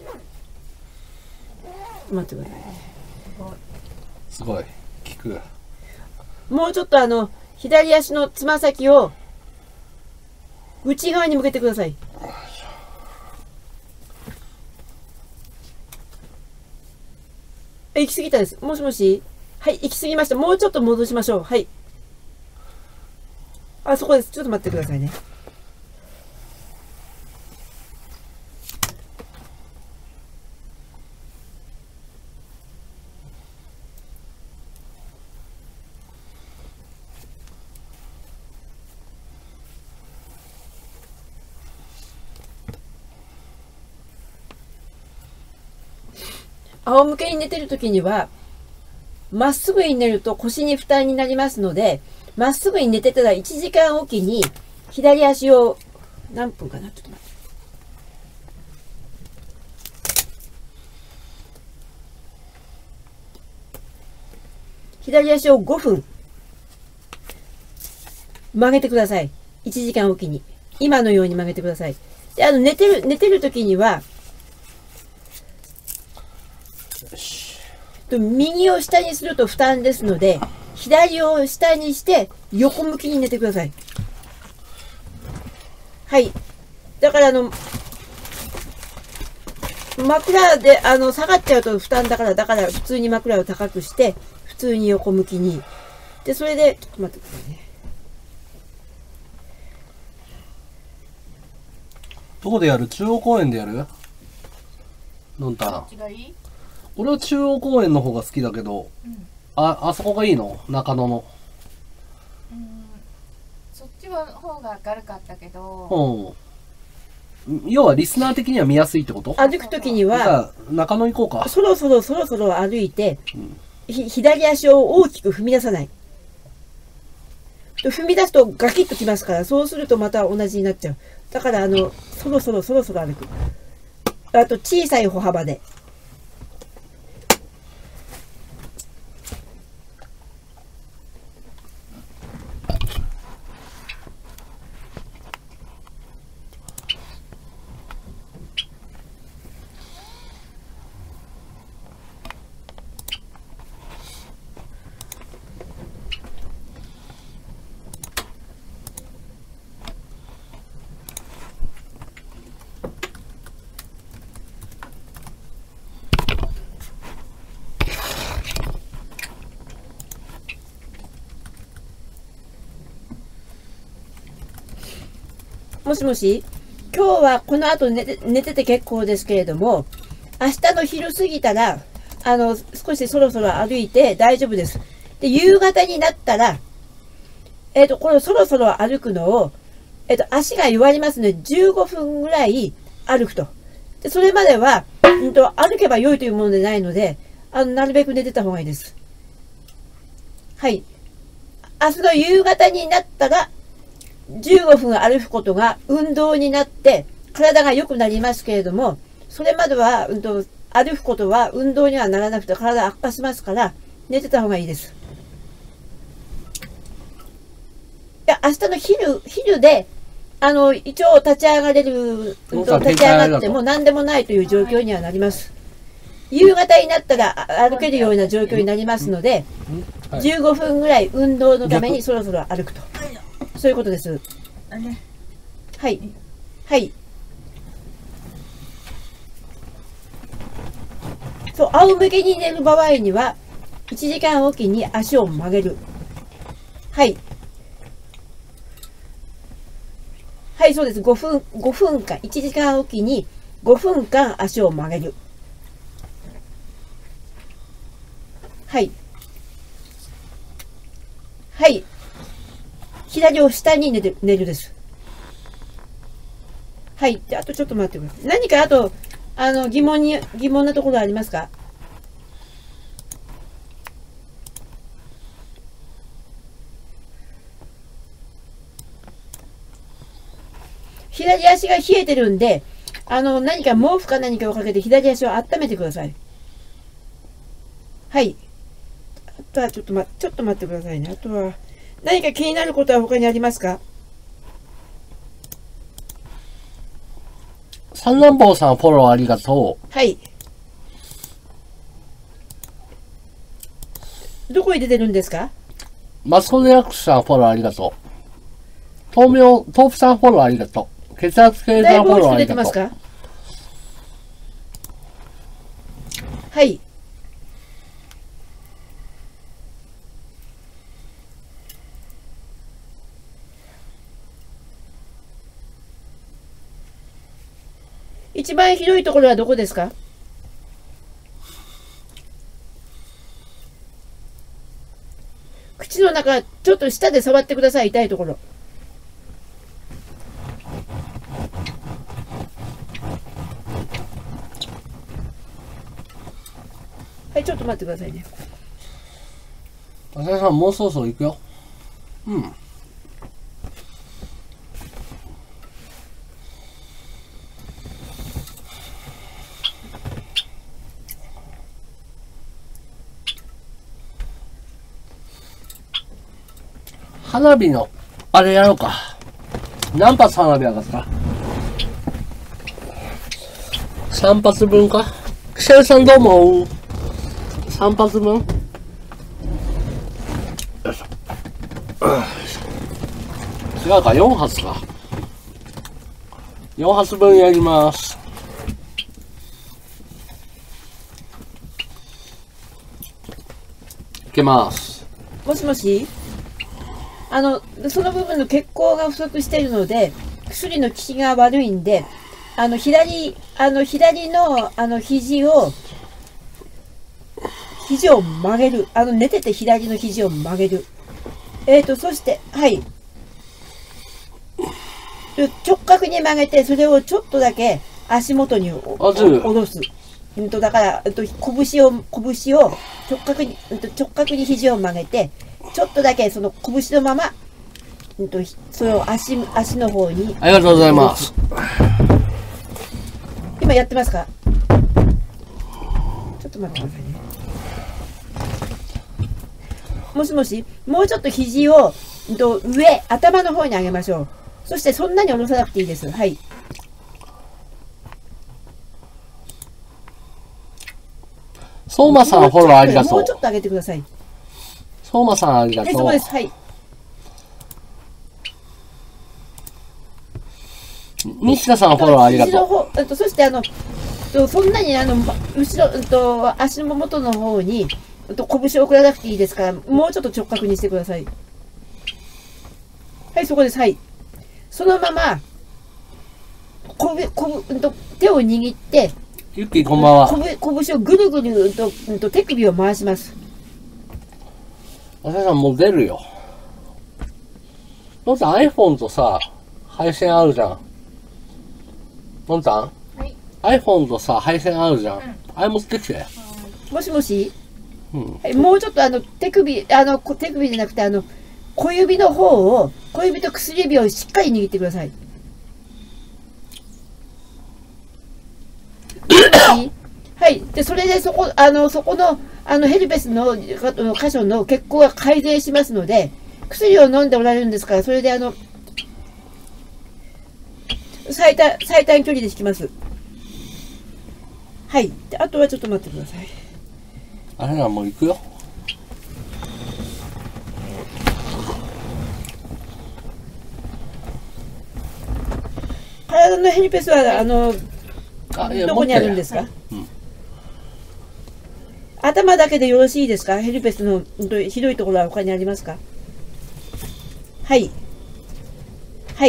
待ってください。 すごい。効く。 もうちょっとあの、左足のつま先を内側に向けてください。行き過ぎたです。もしもし。はい、行き過ぎました。もうちょっと戻しましょう。はい。あそこです。ちょっと待ってくださいね。仰向けに寝てるときには、まっすぐに寝ると腰に負担になりますので、まっすぐに寝てたらいちじかんおきに左足を、何分かなちょっと待って。左足をごふん曲げてください。いちじかんおきに。今のように曲げてください。で、あの、寝てる、寝てるときには、右を下にすると負担ですので、左を下にして横向きに寝てください。はい。だからあの、枕であの下がっちゃうと負担だから、だから普通に枕を高くして、普通に横向きに。で、それで、ちょっと待ってくださいね。 どこでやる？中央公園でやる？のんたん。 違い？ 俺は中央公園の方が好きだけど、うん、あ、あそこがいいの？中野の。 うん、そっちは方が明るかったけど。 うん。要はリスナー的には見やすいってこと？ 歩くときには、 じゃあ中野行こうか。 そろそろそろそろ歩いて、うん、ひ左足を大きく踏み出さない。踏み出すとガキッときますから、そうするとまた同じになっちゃう。だからあの、そろそろそろそろ歩く。あと小さい歩幅で。もしもし、今日はこの後寝て、寝てて結構ですけれども、明日の昼過ぎたら、あの、少しそろそろ歩いて大丈夫です。で、夕方になったら、えっと、このそろそろ歩くのを、えっと、足が弱りますので、じゅうごふんぐらい歩くと。で、それまでは、うんと、歩けば良いというものでないので、あの、なるべく寝てた方がいいです。はい。明日の夕方になったら、じゅうごふん歩くことが運動になって体が良くなりますけれども、それまでは、うんと、歩くことは運動にはならなくて体悪化しますから寝てた方がいいです。いや、明日の昼、昼で、 あの、一応立ち上がれる、立ち上がっても何でもないという状況にはなります。夕方になったら歩けるような状況になりますので、じゅうごふんぐらい運動のためにそろそろ歩くと。そういうことです。はい。はい。そう、仰向けに寝る場合には、いちじかんおきに足を曲げる。はい。はい、そうです。ごふん、ごふんかん、いちじかんおきにごふんかん足を曲げる。はい。はい。左を下に寝る、寝るです。はい。で、あとちょっと待ってください。何かあと、あの、疑問に、疑問なところありますか？左足が冷えてるんで、あの、何か毛布か何かをかけて左足を温めてください。はい。あとはちょっとま、ちょっと待ってくださいね。あとは、何か気になることは他にありますか？ 三男坊さんフォローありがとう。 はい。どこに出てるんですか？ マスコデラックスさんフォローありがとう。豆苗、豆腐さんフォローありがとう。血圧計さんフォローありがとう。だいぶ大きく出てますか？はい。一番広いところはどこですか？口の中、ちょっと舌で触ってください、痛いところ。はい、ちょっと待ってくださいね。 浅田さん、もうそろそろ行くよ。うん。花火の、あれやろうか。何発花火上がったさん発分か。キシャルさんどうも。さん発分よいしょ。違うか、よん発か。よん発分やります。いけます。 もしもし？あの、その部分の血行が不足しているので、薬の効きが悪いんで、あの、左、あの、左の、あの、肘を、肘を曲げる。あの、寝てて左の肘を曲げる。えーと、そして、はい。直角に曲げて、それをちょっとだけ足元に下ろす。うんと、だから、拳を、拳を直角に、直角に肘を曲げて、ちょっとだけその拳のまま、うんと、それを足、足の方に。 ありがとうございます。 今やってますか？ちょっと待ってくださいね。もしもし、もうちょっと肘を、うんと、上、頭の方に上げましょう。そしてそんなに下ろさなくていいです。はい。 相馬さんフォローありがとう。 もうちょっと上げてください。 相馬さんありがとう。 そうです。はい。 西田さんフォローありがとう。 えっと、そしてあの、そんなにあの、後ろ、えっと、足の元の方に、えっと、拳を送らなくていいですから、もうちょっと直角にしてください。はい、そこです。はい。そのまま、こぶ、こぶ、うんと、手を握って、 ゆっきーこんばんは。 こぶ、拳をぐるぐる、うんと、うんと、手首を回します。 浅田さんもう出るよ。のんちゃん iPhone とさ、配線あるじゃん。のんちゃん、はい、iPhone とさ、配線あるじゃん。うん、あれ持ってきて。 もしもし、 うん、 はい、もうちょっとあの、手首、あの、手首じゃなくて、あの、小指の方を、小指と薬指をしっかり握ってください。はい。で、それでそこ、あの、そこの、あの、ヘルペスの箇所の血行が改善しますので、薬を飲んでおられるんですから、それであの、 最短、最短距離で引きます。はい。で、あとはちょっと待ってください。 あれらもう行くよ。 体のヘルペスは、あの、 あ、いや、 どこにあるんですか？ うん、 頭だけでよろしいですか？ヘルペスのひどいところは他にありますか？はい。はい。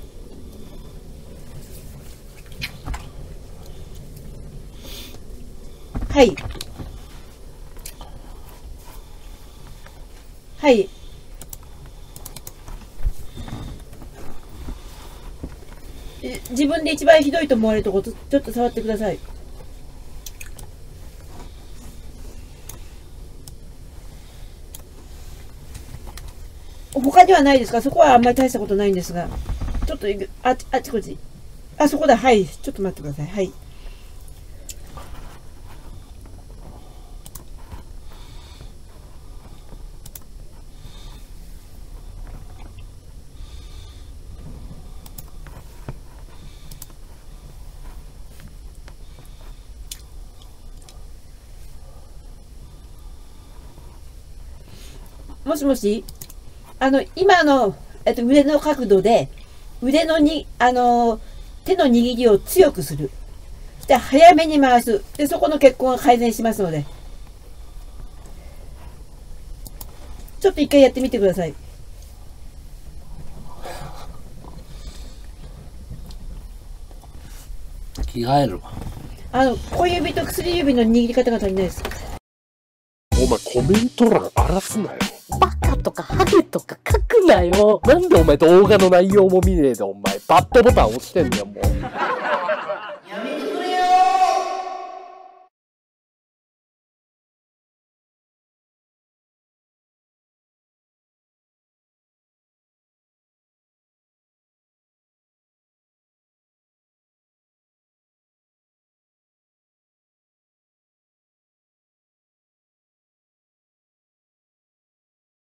はい。はい。自分で一番ひどいと思われるところ、ちょっと触ってください。他にはないですか？そこはあんまり大したことないんですが。ちょっとあ、あちこち。あ、そこだ。はい。ちょっと待ってください。はい。もしもし、あの、今の、えっと、腕の角度で、腕のに、あの、手の握りを強くする。で、早めに回す。で、そこの血行が改善しますので。ちょっと一回やってみてください。 着替えるわ。 あの、小指と薬指の握り方が足りないです。 お前コメント欄荒らすなよ。 バカとかハゲとか書くなよ。 なんでお前動画の内容も見ねえでお前バッドボタン押してんだよもう。